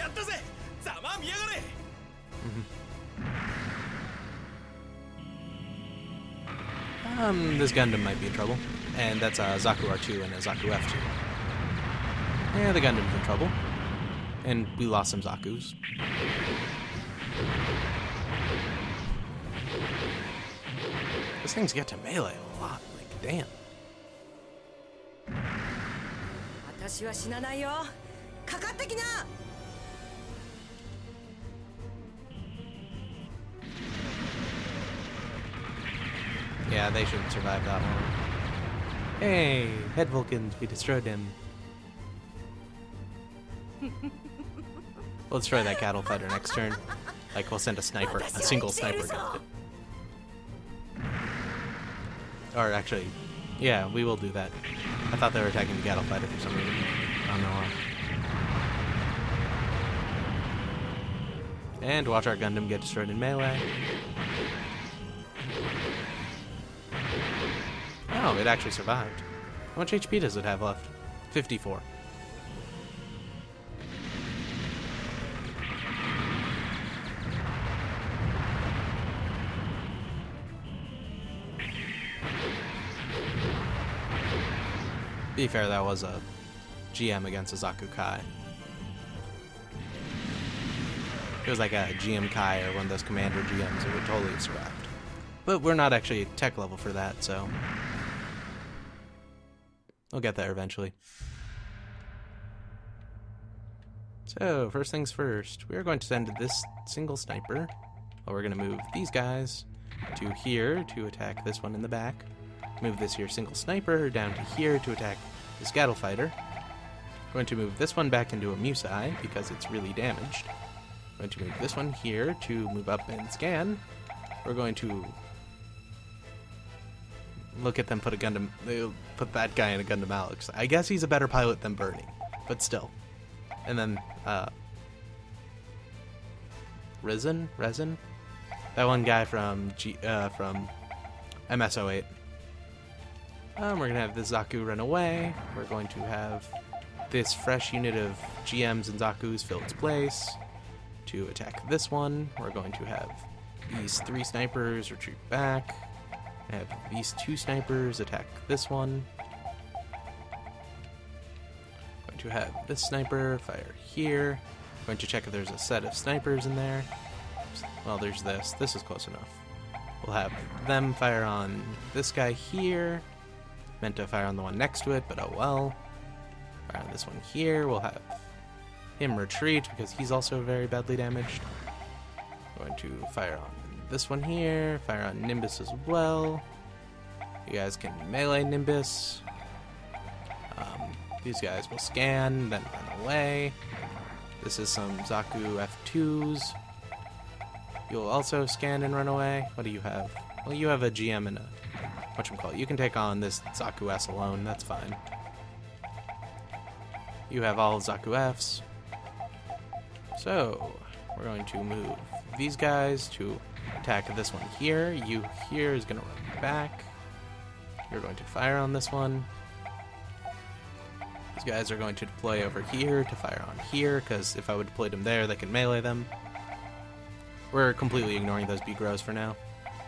This Gundam might be in trouble. And that's a Zaku R2 and a Zaku F2. Yeah, the Gundam's in trouble. And we lost some Zakus. These things get to melee a lot, like, damn. 私は死なないよ。かかってきな。 Yeah, they shouldn't survive that one. Hey, head Vulcans, we destroyed him. We'll destroy that cattle fighter next turn. Like, we'll send a sniper, a single sniper against it. Or actually, yeah, we will do that. I thought they were attacking the cattle fighter for some reason. I don't know why. And watch our Gundam get destroyed in melee. Oh, it actually survived. How much HP does it have left? 54. Be fair, that was a GM against a Zaku Kai. If it was like a GM Kai or one of those Commander GMs, it would totally have survived. But we're not actually tech level for that, so we'll get there eventually. So, first things first, we're going to send this single sniper. Well, we're going to move these guys to here to attack this one in the back. Move this here single sniper down to here to attack this cattle fighter. Going to move this one back into a Musai because it's really damaged. Going to move this one here to move up and scan. We're going to look at them put a Gundam. They'll put that guy in a Gundam Alex. I guess he's a better pilot than Bernie, but still. And then Resin, that one guy from MS08. We're gonna have the Zaku run away. We're going to have this fresh unit of GMs and Zakus fill its place to attack this one. We're going to have these 3 snipers retreat back. Have these 2 snipers attack this one. Going to have this sniper fire here. Going to check if there's a set of snipers in there. Well, there's this. This is close enough. We'll have them fire on this guy here. Meant to fire on the one next to it, but oh well. Fire on this one here. We'll have him retreat because he's also very badly damaged. Going to fire on this one here. Fire on Nimbus as well. You guys can melee Nimbus. These guys will scan, then run away. This is some Zaku F2s. You'll also scan and run away. What do you have? Well, you have a GM and a whatchamacallit. You can take on this Zaku S alone. That's fine. You have all Zaku Fs. So, we're going to move these guys to attack this one here. You here is going to run back. You're going to fire on this one. These guys are going to deploy over here to fire on here, because if I would deploy them there, they can melee them. We're completely ignoring those B-Grows for now.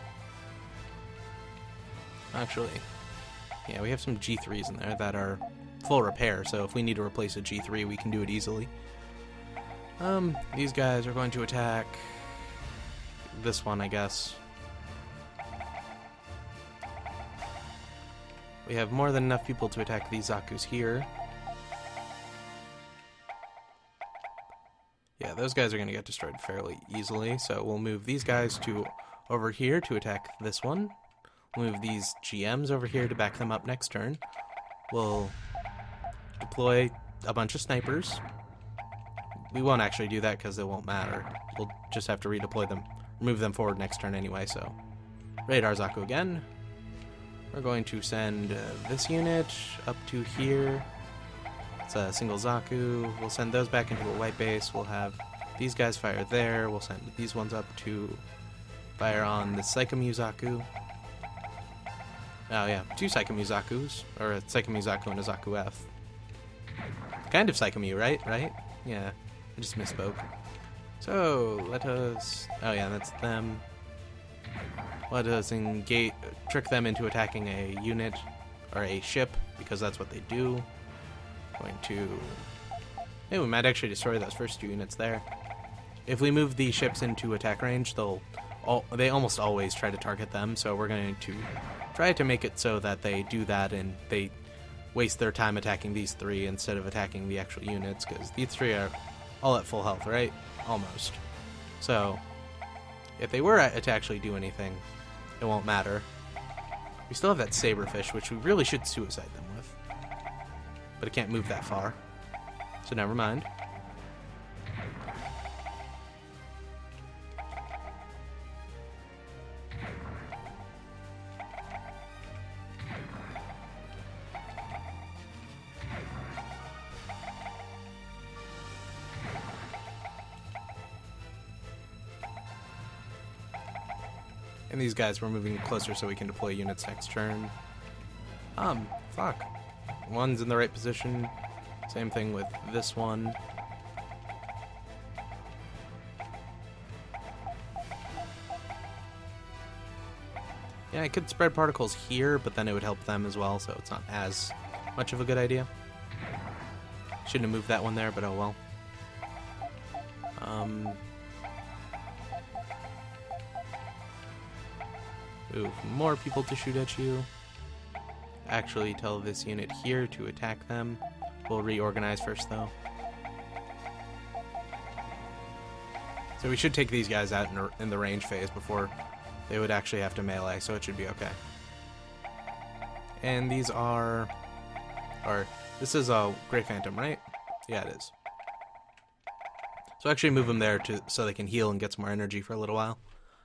Actually, yeah, we have some G3s in there that are full repair, so if we need to replace a G3, we can do it easily. These guys are going to attack this one, I guess. We have more than enough people to attack these Zakus here. Yeah, those guys are going to get destroyed fairly easily, so we'll move these guys to over here to attack this one. We'll move these GMs over here to back them up next turn. We'll deploy a bunch of snipers. We won't actually do that because it won't matter. We'll just have to redeploy them, move them forward next turn anyway, so. Radar Zaku again. We're going to send this unit up to here. It's a single Zaku. We'll send those back into a white base. We'll have these guys fire there. We'll send these ones up to fire on the Psychomu Zaku. Oh yeah, 2 Psychomu Zakus, or a Psychomu Zaku and a Zaku F. Kind of Psychomu, right? Yeah, I just misspoke. So, let us... Oh yeah, that's them. Let us trick them into attacking a unit, or a ship, because that's what they do. Going to... Hey, we might actually destroy those first 2 units there. If we move the ships into attack range, they almost always try to target them, so we're going to try to make it so that they do that and they waste their time attacking these 3 instead of attacking the actual units, because these 3 are all at full health, right? Almost. So, if they were to actually do anything, it won't matter. We still have that saberfish, which we really should suicide them with. But it can't move that far. So never mind. And these guys we're moving closer so we can deploy units next turn. Fuck. One's in the right position. Same thing with this one. Yeah, I could spread particles here, but then it would help them as well, so it's not as much of a good idea. Shouldn't have moved that one there, but oh well. Ooh, more people to shoot at you. Actually tell this unit here to attack them. We'll reorganize first though. So we should take these guys out in the range phase before they would actually have to melee, so it should be okay. And these are... this is a Grey Phantom, right? Yeah, it is. So actually move them there so they can heal and get some more energy for a little while.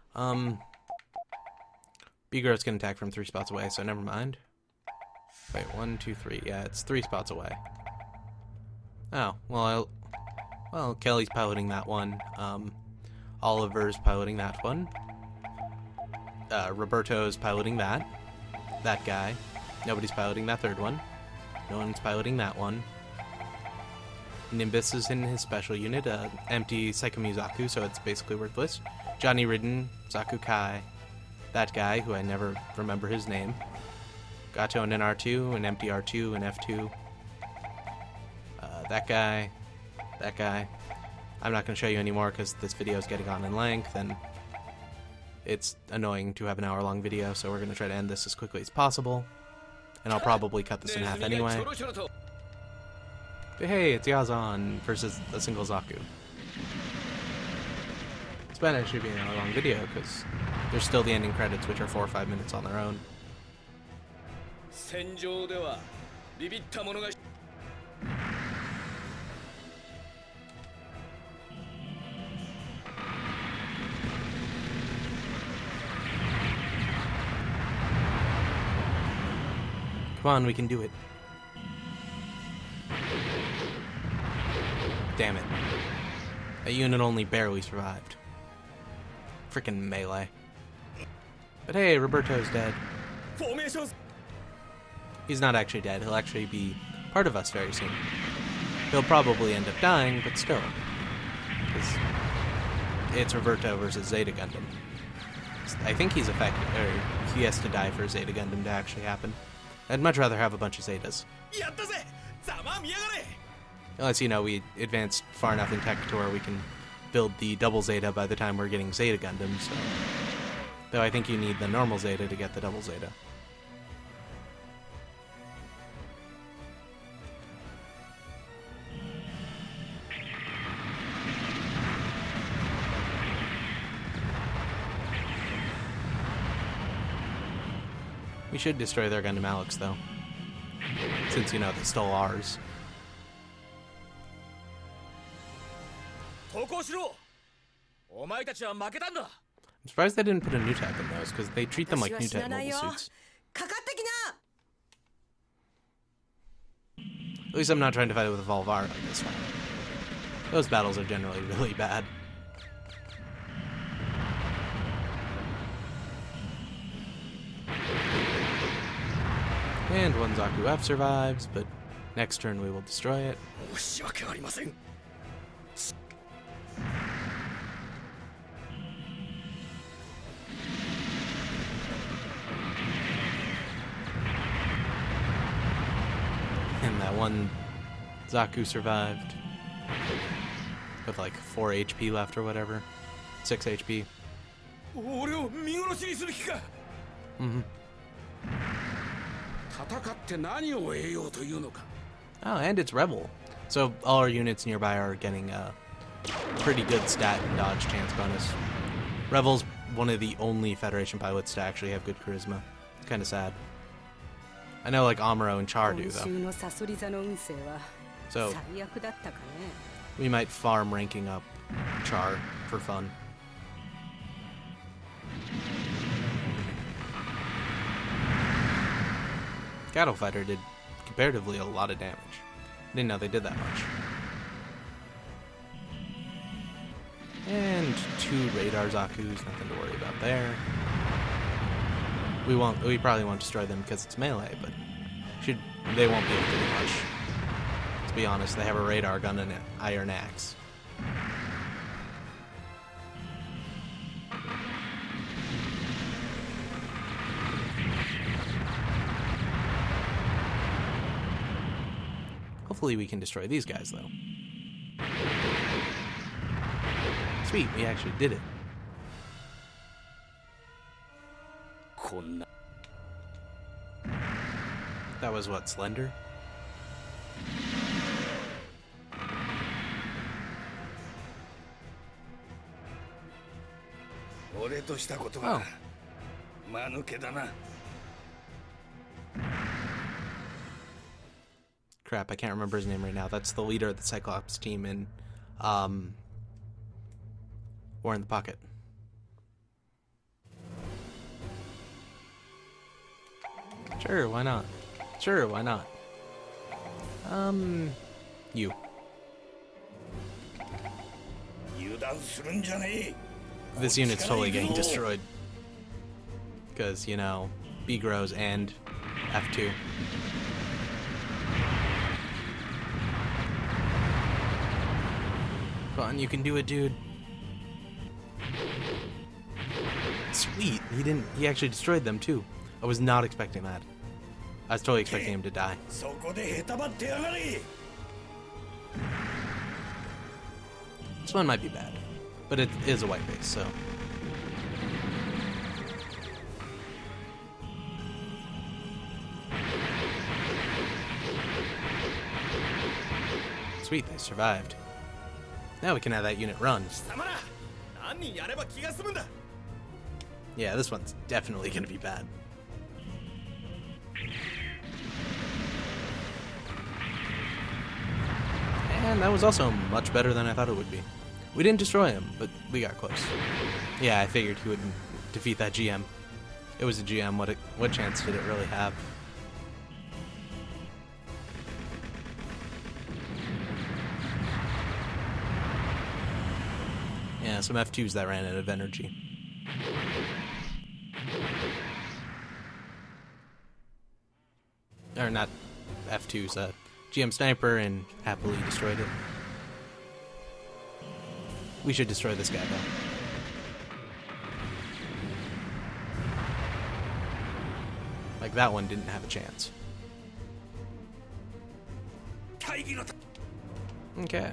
B-Growth's can attack from 3 spots away, so never mind. Wait, 1, 2, 3. Yeah, it's 3 spots away. Oh, well, Kelly's piloting that one. Oliver's piloting that one. Roberto's piloting that. That guy. Nobody's piloting that third one. No one's piloting that one. Nimbus is in his special unit, empty Saikumi Zaku, so it's basically worthless. Johnny Ridden, Zaku Kai. That guy, who I never remember his name. Gato and an R2, an empty R2, an F2. That guy. That guy. I'm not going to show you anymore because this video is getting on in length, and it's annoying to have an hour-long video, so we're going to try to end this as quickly as possible. And I'll probably cut this in half anyway. But hey, it's Yazan versus a single Zaku. This might actually be an hour-long video because there's still the ending credits, which are 4 or 5 minutes on their own. Come on, we can do it. Damn it. That unit only barely survived. Frickin' melee. But hey, Roberto's dead. He's not actually dead. He'll actually be part of us very soon. He'll probably end up dying, but still. Because it's Roberto versus Zeta Gundam. I think he's affected, or he has to die for Zeta Gundam to actually happen. I'd much rather have a bunch of Zetas. Unless, you know, we advanced far enough in tech to where we can build the double Zeta by the time we're getting Zeta Gundam, so... Though I think you need the normal Zeta to get the double Zeta. We should destroy their Gundam Alex, though. Since, you know, they stole ours. I'm surprised they didn't put a new type in those, because they treat them like new type mobile suits. At least I'm not trying to fight it with Volvara this time. Those battles are generally really bad. And one Zaku F survives, but next turn we will destroy it. And that one Zaku survived with like 4 HP left or whatever. 6 HP. Mm-hmm. Oh, and it's Rebel. So all our units nearby are getting a pretty good stat and dodge chance bonus. Rebel's one of the only Federation pilots to actually have good charisma. Kind of sad. I know like Amuro and Char do though. 今週のサソリ座の運勢は So 最悪だったかね。 we might farm ranking up Char for fun. Cattle Fighter did comparatively a lot of damage. Didn't know they did that much. And 2 radar Zaku's, nothing to worry about there. We probably won't destroy them because it's melee, but they won't be able to do much. To be honest, they have a radar gun and an iron axe. Hopefully we can destroy these guys, though. Sweet, we actually did it. こんな That was what, Slender? 俺としたことが間抜けだな。 Crap, I can't remember his name right now. That's the leader of the Cyclops team in War in the Pocket. Sure, why not? Sure, why not? You. 油断するんじゃねえ。 This unit's totally getting destroyed. Because, you know, B grows and F2. Come on, you can do it, dude. Sweet, he actually destroyed them too. I was not expecting that. I was totally expecting him to die. そこでへたばってやがれ。 This one might be bad, but it is a white base, so. Sweet, they survived. Now we can have that unit run. Yeah, this one's definitely gonna be bad. And that was also much better than I thought it would be. We didn't destroy him, but we got close. Yeah, I figured he would defeat that GM. It was a GM, what chance did it really have? Yeah, some F2s that ran out of energy. Or not F2s, GM Sniper, and happily destroyed it. We should destroy this guy, though. Like, that one didn't have a chance. Okay.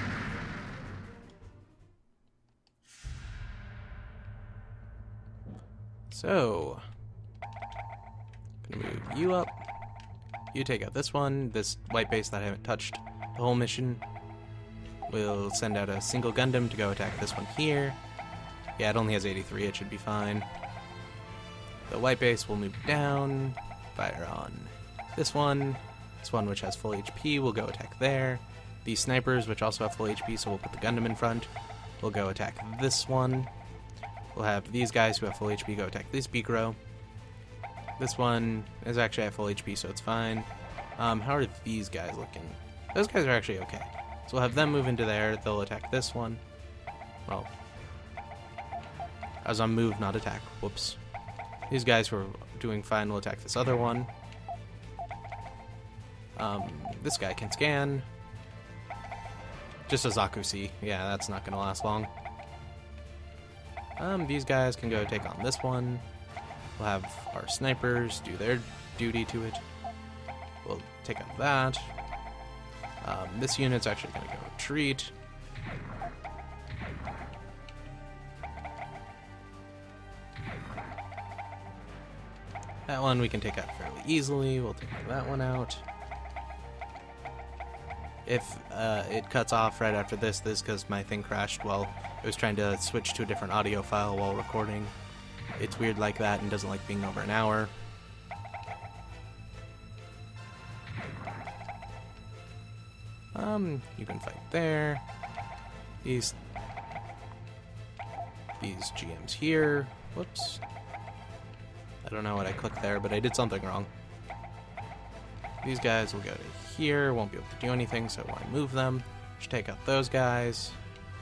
So, gonna move you up. You take out this one, this white base that I haven't touched the whole mission. We'll send out a single Gundam to go attack this one here. Yeah, it only has 83, it should be fine. The white base will move down, fire on this one which has full HP, will go attack there. These snipers, which also have full HP, so we'll put the Gundam in front. We'll go attack this one. We'll have these guys who have full HP go attack this Bigro. This one is actually at full HP, so it's fine. How are these guys looking? Those guys are actually okay. So we'll have them move into there. They'll attack this one. Well, I was on move, not attack. Whoops. These guys who are doing fine will attack this other one. This guy can scan. Just a Zaku C. Yeah, that's not going to last long. These guys can go take on this one. We'll have our snipers do their duty to it. We'll take out that. This unit's actually going to go retreat. That one we can take out fairly easily. We'll take that one out. If it cuts off right after this because my thing crashed while it was trying to switch to a different audio file while recording. It's weird like that and doesn't like being over an hour. You can fight there. These GMs here. Whoops. I don't know what I clicked there, but I did something wrong. These guys will go to here. Won't be able to do anything, so why move them? Should take out those guys.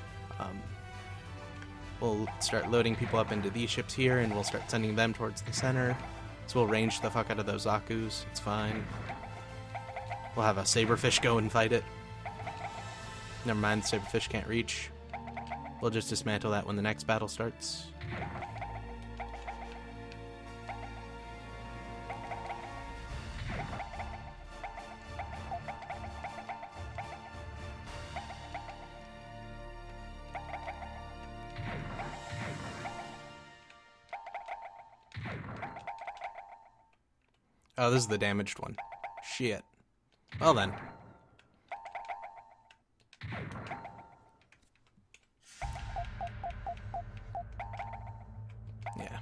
We'll start loading people up into these ships here, and we'll start sending them towards the center. So we'll range the fuck out of those Zaku's. It's fine. We'll have a Saberfish go and fight it. Never mind, the Saberfish can't reach. We'll just dismantle that when the next battle starts. Oh, this is the damaged one. Shit. Well then. Yeah.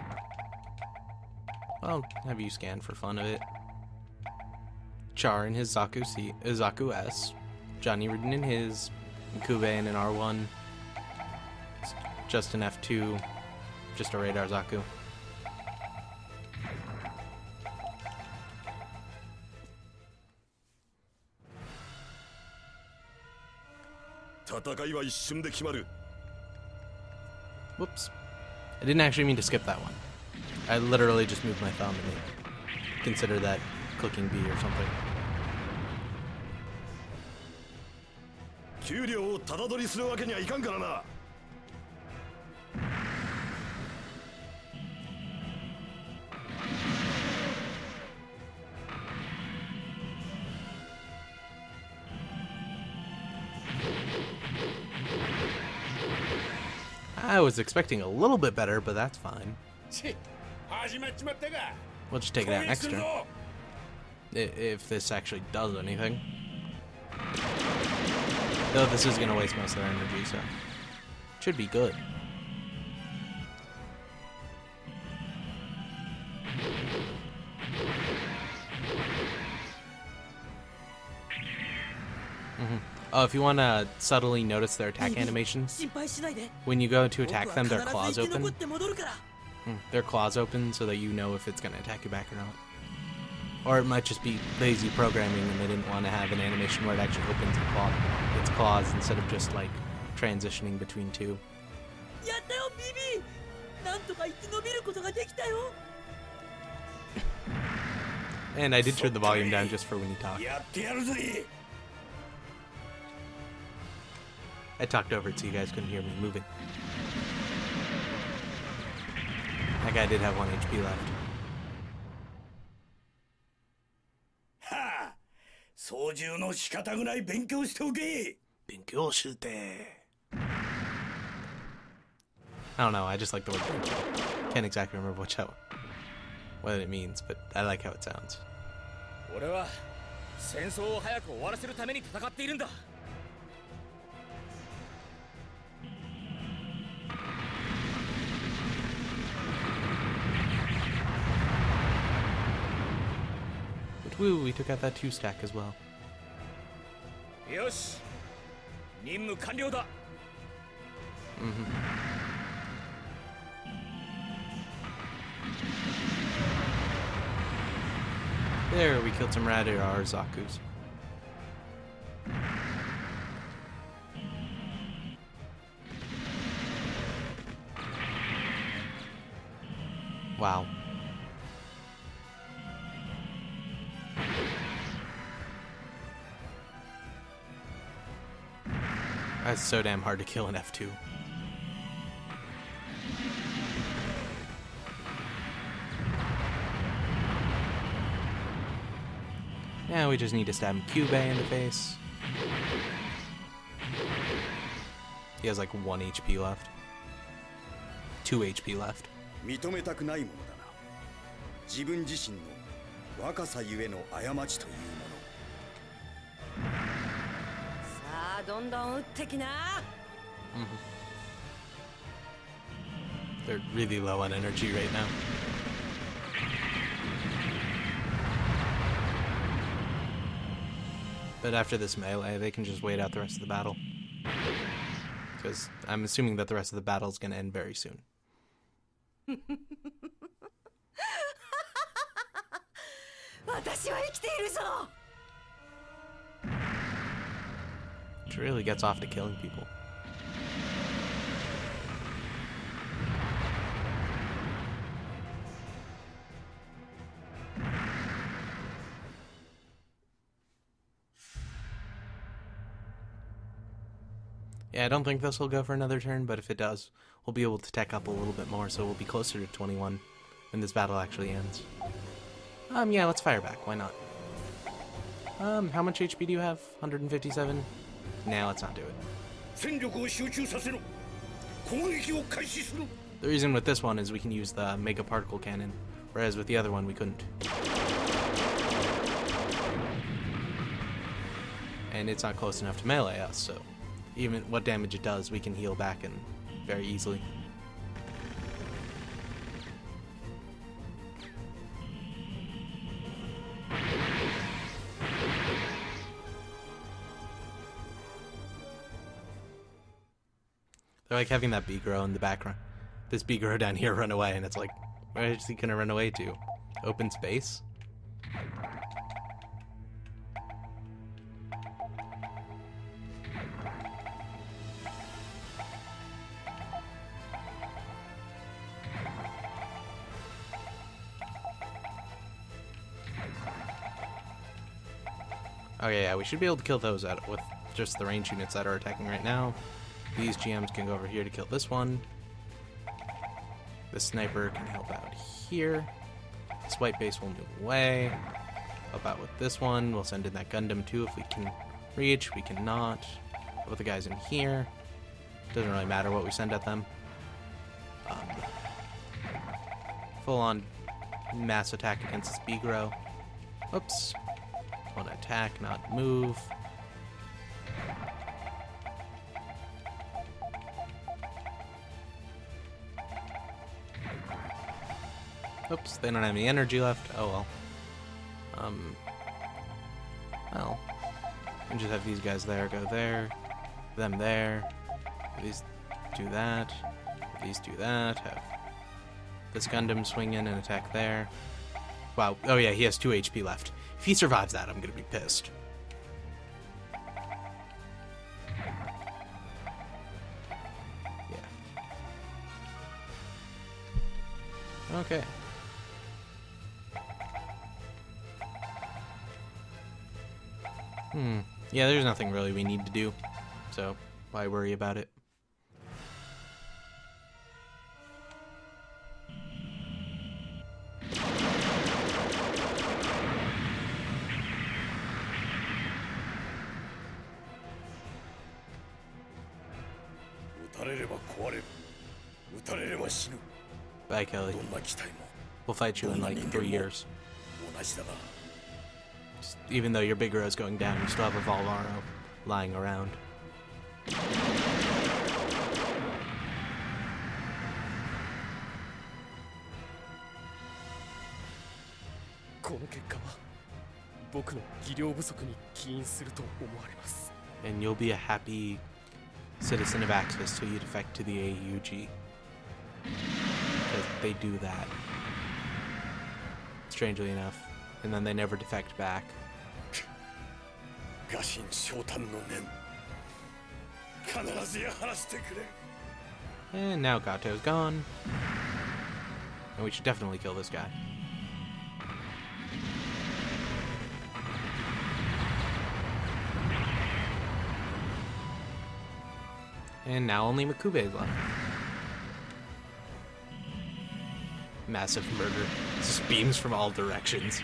Well, have you scan for fun of it. Char in his Zaku S. Johnny Ridden in his. Kube in an R1. Just an F2. Just a radar Zaku. Whoops. I didn't actually mean to skip that one. I literally just moved my thumb and consider that clicking B or something. I was expecting a little bit better, but that's fine. We'll just take it out next turn. If this actually does anything. Though this is going to waste most of their energy, so it should be good. Oh, if you want to subtly notice their attack animations, when you go to attack them, their claws open. Their claws open so that you know if it's going to attack you back or not. Or it might just be lazy programming and they didn't want to have an animation where it actually opens its claws instead of just like transitioning between two. And I did turn the volume down just for when you talk. I talked over it so you guys couldn't hear me moving. That guy did have 1 HP left. Ha! 操縦の仕方ぐらい勉強しておけ。勉強して。 I don't know, I just like the word bencho. Can't exactly remember what it means, but I like how it sounds. 俺は戦争を早く終わらせるために戦っているんだ。 Woo, we took out that 2-stack as well. Yosh. 任務完了だ. There, we killed some radar Zaku's. Wow. That's so damn hard to kill in F2. Now we just need to stab Cube in the face. He has like 1 HP left. 2 HP left. 認めたくないものだな。自分自身の若さゆえの過ちというもの。 さあどんどん撃ってきな。 They're really low on energy right now. But after this melee, they can just wait out the rest of the battle. Because I'm assuming that the rest of the battle is going to end very soon. Which really gets off to killing people. Yeah, I don't think this will go for another turn, but if it does, we'll be able to tech up a little bit more, so we'll be closer to 21 when this battle actually ends. Yeah, let's fire back. Why not? How much HP do you have? 157? Nah, let's not do it. The reason with this one is we can use the Mega Particle Cannon, whereas with the other one we couldn't. And it's not close enough to melee us, so even what damage it does, we can heal back and very easily. They're like having that B-Grow in the background. This B-Grow down here run away, and it's like, where is he gonna run away to? Open space? Okay, yeah, we should be able to kill those out with just the range units that are attacking right now. These GMs can go over here to kill this one. This sniper can help out here. This white base will move away. Help out with this one. We'll send in that Gundam too if we can reach. We cannot. Put the guys in here. Doesn't really matter what we send at them. Full on mass attack against this B-Grow. Oops. Want to attack, not move. Oops, they don't have any energy left. Oh well. Well, and just have these guys there, go there, them there. These do that. These do that. Have this Gundam swing in and attack there. Wow. Oh yeah, he has 2 HP left. If he survives that, I'm gonna be pissed. Yeah. Okay. Yeah, there's nothing really we need to do, so why worry about it? Bye, Kelly. We'll fight you in like 3 years. Even though your big is going down, you still have a Volvaro lying around. And you'll be a happy citizen of Axis till you defect to the AUG. Because they do that. Strangely enough. And then they never defect back. And now Gato's gone. And we should definitely kill this guy. And now only Makube is left. Massive murder. Just beams from all directions.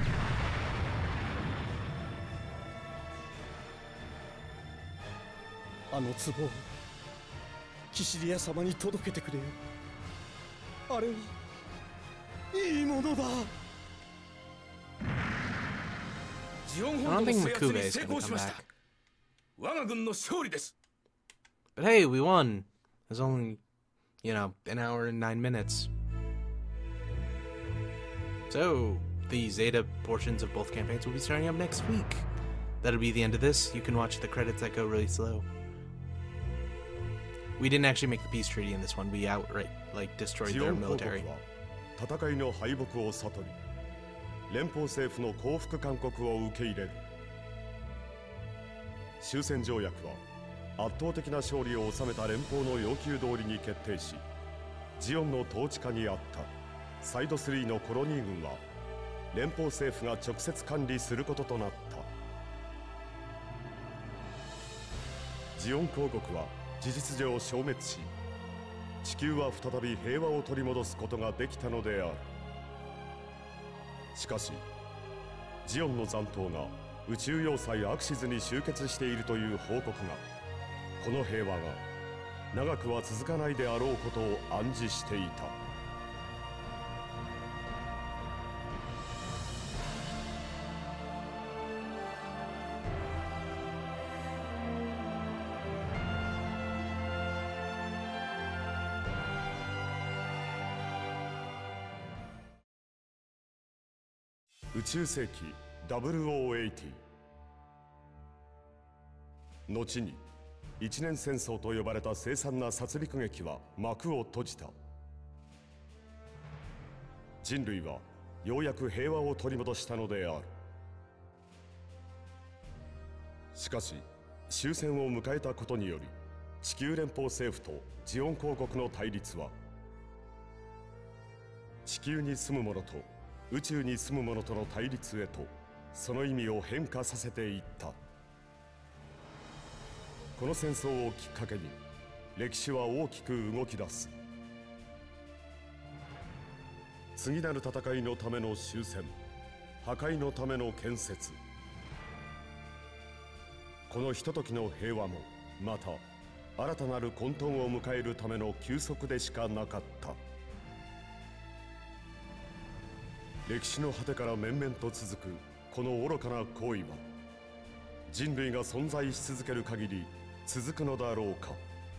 I don't think Makube is going to come back. But hey, we won. There's only, you know, an hour and 9 minutes. So, the Zeta portions of both campaigns will be starting up next week. that'll be the end of this. You can watch the credits that go really slow. We didn't actually make the peace treaty in this one. We outright, destroyed their military. 戦いの敗北を悟り、連邦政府の降伏勧告を受け入れる。終戦条約は圧倒的な勝利を収めた連邦の要求通りに決定し、ジオンの統治下にあったサイド3のコロニー軍は連邦政府が直接管理することとなった。ジオン公国は事実上消滅し、地球は再び平和を取り戻すことができたのである。しかしジオンの残党が宇宙要塞アクシズに集結しているという報告が、この平和が長くは続かないであろうことを暗示していた。宇宙世紀 0080、 後に一年戦争と呼ばれた凄惨な殺戮劇は幕を閉じた。人類はようやく平和を取り戻したのである。しかし終戦を迎えたことにより、地球連邦政府とジオン公国の対立は地球に住む者と宇宙に住む者との対立へとその意味を変化させていった。この戦争をきっかけに歴史は大きく動き出す。次なる戦いのための終戦、破壊のための建設、このひとときの平和もまた新たなる混沌を迎えるための休息でしかなかった。歴史の果てから面々と続くこの愚かな行為は、人類が存在し続ける限り続くのだろうか。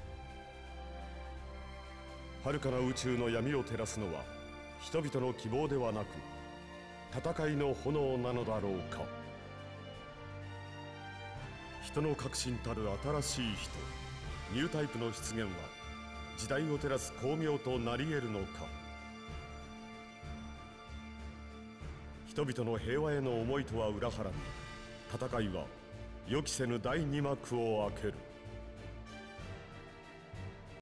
遥かな宇宙の闇を照らすのは人々の希望ではなく戦いの炎なのだろうか。人の革新たる新しい人、ニュータイプの出現は時代を照らす光明となり得るのか。人々の平和への思いとは裏腹に、戦いは予期せぬ第二幕を開ける。